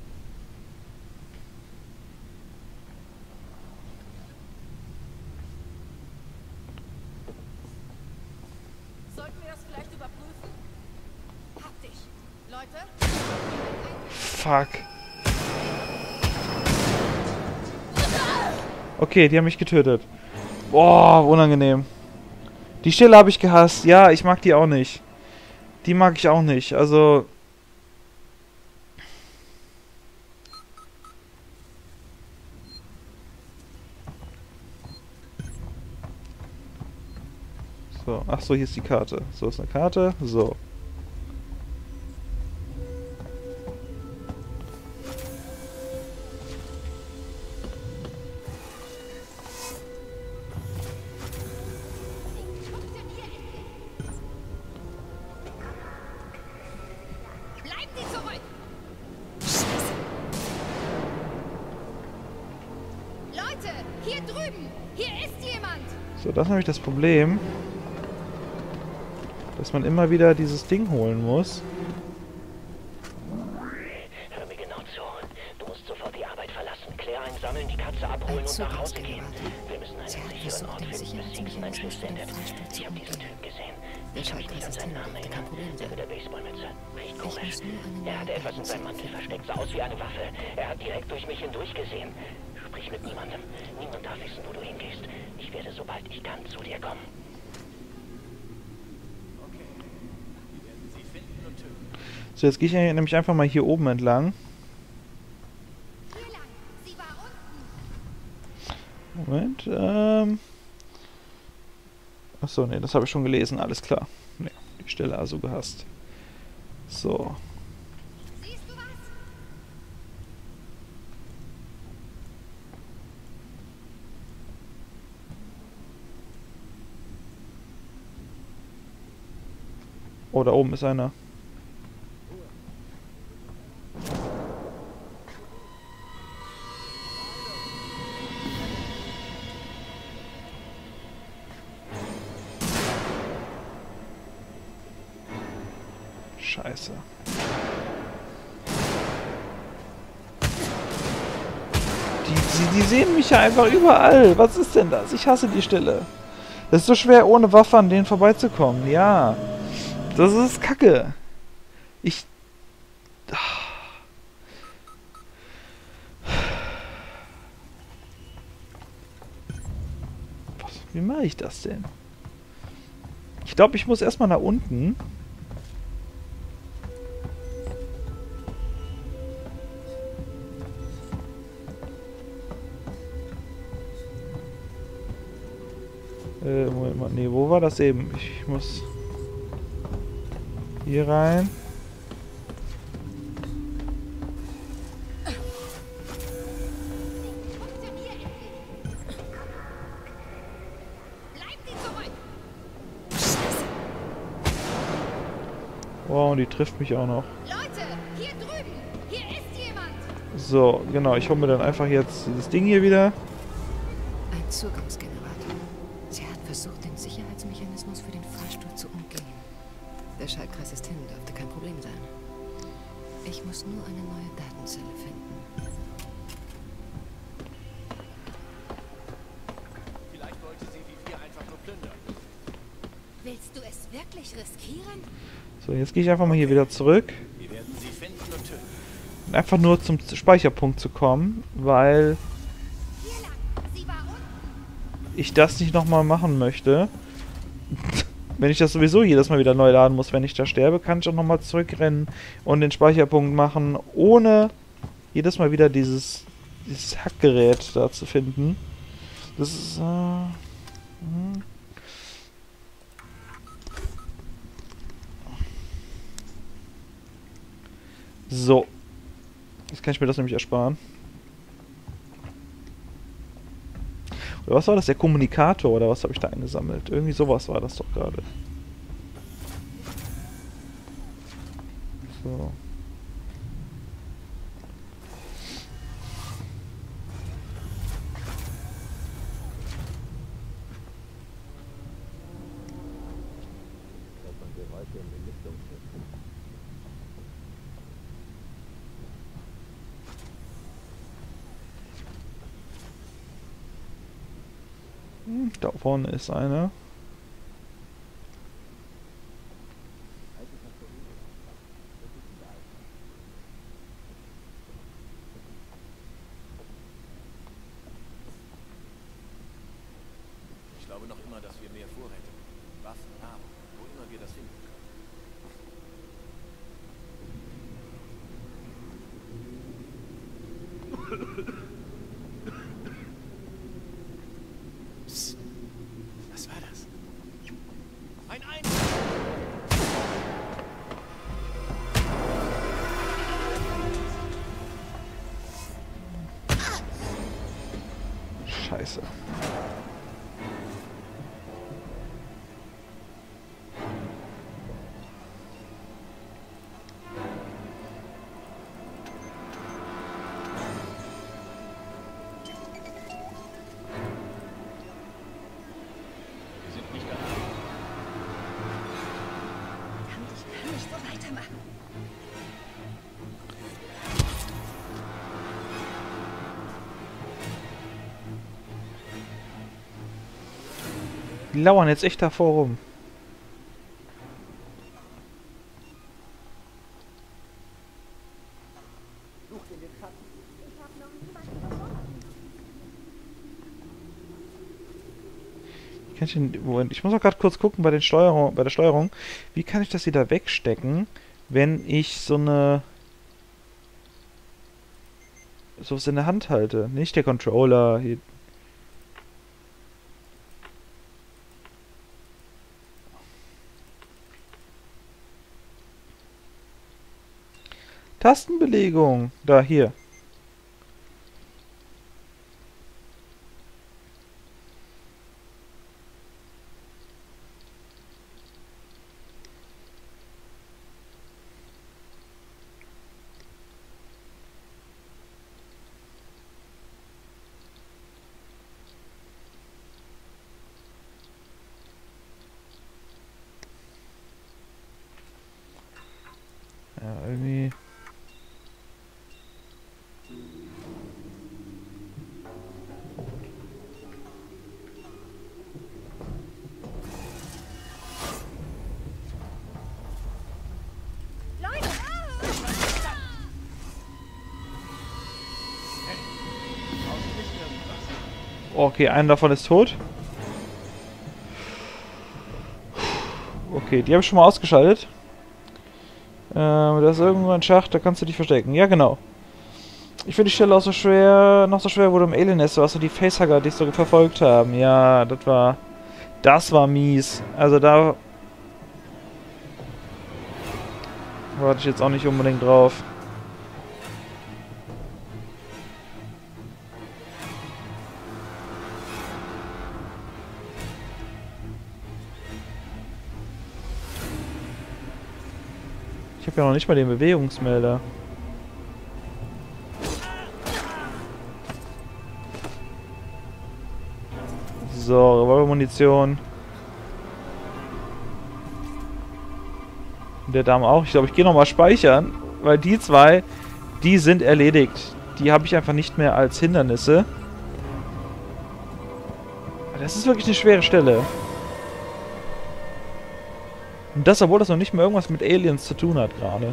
Sollten wir das vielleicht überprüfen? Hab dich. Leute? Fuck. Okay, die haben mich getötet. Boah, unangenehm. Die Stelle habe ich gehasst. Ja, ich mag die auch nicht. Die mag ich auch nicht. Also... So, ach so, hier ist die Karte. So ist eine Karte. So. Bleibt sie zurück! Leute, hier drüben! Hier ist jemand! So, das ist nämlich das Problem. Dass man immer wieder dieses Ding holen muss. Hör mir genau zu. Du musst sofort die Arbeit verlassen. Claire einsammeln, die Katze abholen und nach Hause gehen. Wir müssen einen sicheren Ort finden, bis Six mein Schiff sendet. Ich habe diesen Typ gesehen. Der Schaltkreis ist hin, dürfte kein Problem sein. Der mit der Baseballmütze. Riecht Ich komisch. muss nur eine Er hatte neue etwas in seinem Mantel versteckt, sah aus wie eine Waffe. Er hat direkt durch mich hindurch gesehen. Sprich mit niemandem. Niemand darf wissen, wo du hingehst. Ich werde, sobald ich kann, zu dir kommen. So, jetzt gehe ich nämlich einfach mal hier oben entlang. Moment, ähm... Achso, ne, das habe ich schon gelesen, alles klar. Ne, die Stelle also gehasst. So. Oh, da oben ist einer. Scheiße. Die, die, die sehen mich ja einfach überall. Was ist denn das? Ich hasse die Stelle. Das ist so schwer, ohne Waffe an denen vorbeizukommen. Ja. Das ist Kacke. Ich... Was, wie mache ich das denn? Ich glaube, ich muss erstmal nach unten. Äh, Moment mal. Nee, wo war das eben? Ich muss... Hier rein. Wow, und die trifft mich auch noch. Leute, hier drüben! Hier ist jemand! So, genau. Ich hole mir dann einfach jetzt dieses Ding hier wieder. Ein Zugangsgenerator. Sie hat versucht, den Sicherheitsmechanismus für den Fahrstuhl zu umgehen. Der Schaltkreis ist hin, dürfte kein Problem sein. Ich muss nur eine neue Datenzelle finden. Vielleicht wollte sie wie wir einfach nur plündern. Willst du es wirklich riskieren? So, jetzt gehe ich einfach mal hier wieder zurück. Wir werden sie finden und töten. Einfach nur zum Speicherpunkt zu kommen, weil ich das nicht nochmal machen möchte. Wenn ich das sowieso jedes Mal wieder neu laden muss, wenn ich da sterbe, kann ich auch nochmal zurückrennen und den Speicherpunkt machen, ohne jedes Mal wieder dieses, dieses Hackgerät da zu finden. Das ist... Äh, hm. So. Jetzt kann ich mir das nämlich ersparen. Oder was war das? Der Kommunikator oder was habe ich da eingesammelt? Irgendwie sowas war das doch gerade. So. Da vorne ist einer. Ich glaube noch immer, dass wir mehr vorräten. Waffen, Nahrung, wo immer wir das finden können. Psst. Was war das? Ein Ein... Scheiße. Nicht so weitermachen. Die lauern jetzt echt davor rum. Kann ich, den, Moment, ich muss auch gerade kurz gucken bei, den Steuerung, bei der Steuerung. Wie kann ich das wieder wegstecken, wenn ich so eine... sowas in der Hand halte? Nicht der Controller. Hier. Tastenbelegung. Da, hier. Ja, irgendwie... Okay, einer davon ist tot. Okay, die habe ich schon mal ausgeschaltet. Ähm, da ist irgendwo ein Schacht, da kannst du dich verstecken. Ja, genau. Ich finde die Stelle auch so schwer, noch so schwer, wo du im Alien-Nest warst und die Facehugger dich so verfolgt haben. Ja, das war... Das war mies. Also da... warte ich jetzt auch nicht unbedingt drauf. Ich habe ja noch nicht mal den Bewegungsmelder. So, Revolvermunition. Der Dame auch. Ich glaube, ich gehe nochmal speichern, weil die zwei, die sind erledigt. Die habe ich einfach nicht mehr als Hindernisse. Das ist wirklich eine schwere Stelle. Und das, obwohl das noch nicht mal irgendwas mit Aliens zu tun hat gerade.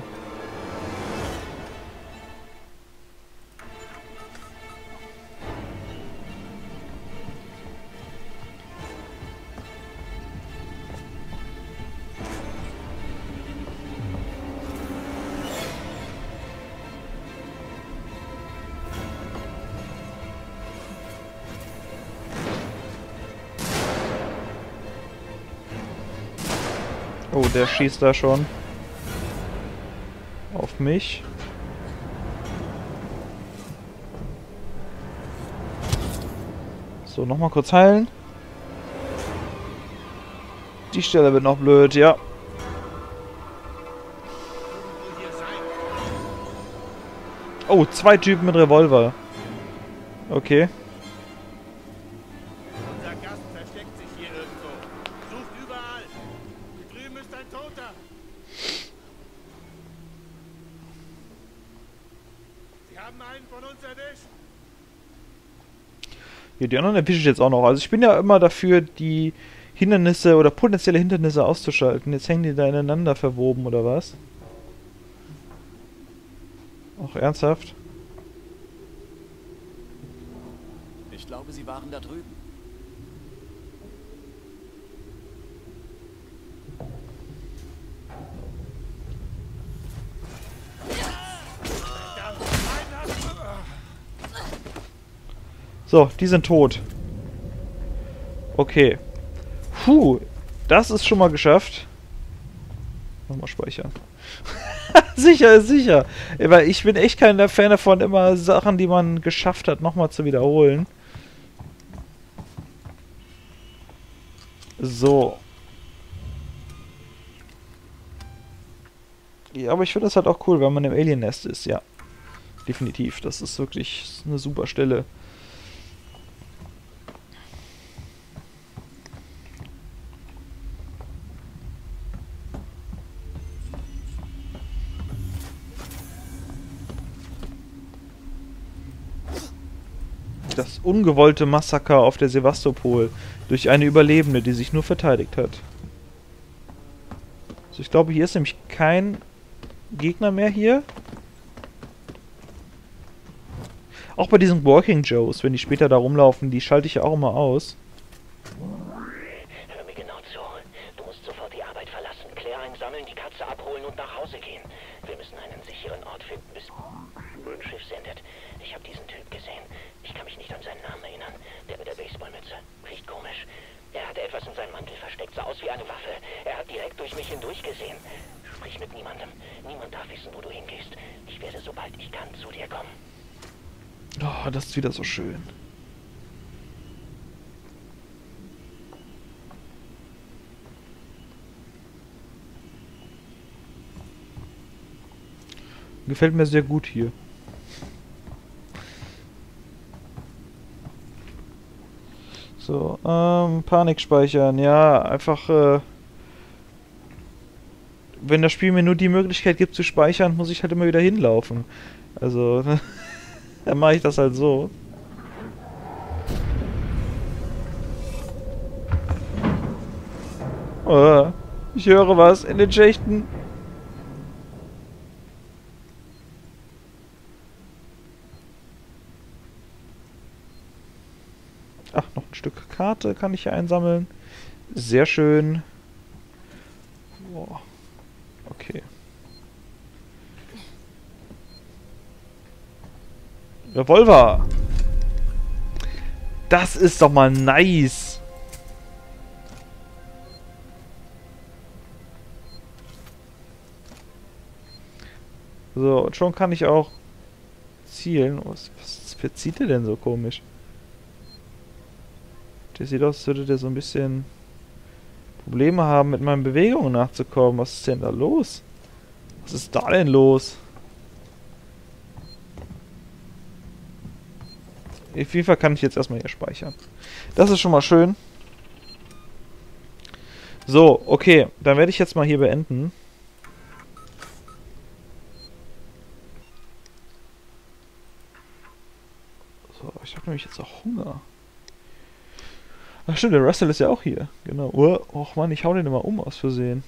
Oh, der schießt da schon auf mich. So, nochmal kurz heilen. Die Stelle wird noch blöd, ja. Oh, zwei Typen mit Revolver. Okay. Unser Gast versteckt sich hier irgendwo. Sucht überall. Hier drüben ist ein Toter. Sie haben einen von uns erwischt. Ja, die anderen erwische ich jetzt auch noch. Also ich bin ja immer dafür, die Hindernisse oder potenzielle Hindernisse auszuschalten. Jetzt hängen die da ineinander verwoben, oder was? Auch ernsthaft? Ich glaube, sie waren da drüben. So, die sind tot. Okay. Puh, das ist schon mal geschafft. Nochmal speichern. Sicher ist sicher. Weil ich bin echt kein Fan davon, immer Sachen, die man geschafft hat, nochmal zu wiederholen. So. Ja, aber ich finde das halt auch cool, wenn man im Alien-Nest ist, ja. Definitiv. Das ist wirklich eine super Stelle. Das ungewollte Massaker auf der Sevastopol durch eine Überlebende, die sich nur verteidigt hat. Also ich glaube, hier ist nämlich kein Gegner mehr hier. Auch bei diesen Walking Joes, wenn die später da rumlaufen, die schalte ich ja auch immer aus. sofort so. Du musst sofort die Arbeit verlassen. Claire einsammeln, die Katze abholen und nach Hause gehen. Wir müssen einen sicheren Ort finden, bis ein Schiff sendet. Ich habe diesen Typ gesehen. Ich kann mich nicht an seinen Namen erinnern. Der mit der Baseballmütze. Riecht komisch. Er hatte etwas in seinem Mantel versteckt, sah aus wie eine Waffe. Er hat direkt durch mich hindurch gesehen. Sprich mit niemandem. Niemand darf wissen, wo du hingehst. Ich werde, sobald ich kann, zu dir kommen. Oh, das ist wieder so schön. Gefällt mir sehr gut hier. So, ähm, Panik speichern. Ja, einfach, äh, wenn das Spiel mir nur die Möglichkeit gibt zu speichern, muss ich halt immer wieder hinlaufen. Also, dann mache ich das halt so. Oh, ich höre was in den Schächten. Ach, noch ein Stück Karte kann ich hier einsammeln. Sehr schön. Boah. Okay. Revolver. Das ist doch mal nice. So, und schon kann ich auch zielen. Was, was verzieht der denn so komisch? Der sieht aus, als würde der so ein bisschen Probleme haben, mit meinen Bewegungen nachzukommen. Was ist denn da los? Was ist da denn los? Auf jeden Fall kann ich jetzt erstmal hier speichern. Das ist schon mal schön. So, okay. Dann werde ich jetzt mal hier beenden. So, ich habe nämlich jetzt auch Hunger. Ach stimmt, der Russell ist ja auch hier. Genau. Oh, och Mann, ich hau den immer um aus Versehen.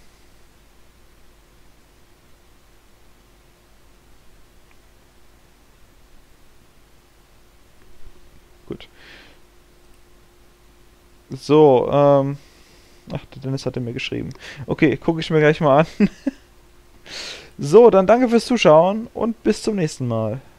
Gut. So, ähm... Ach, der Dennis hatte mir geschrieben. Okay, gucke ich mir gleich mal an. So, dann danke fürs Zuschauen und bis zum nächsten Mal.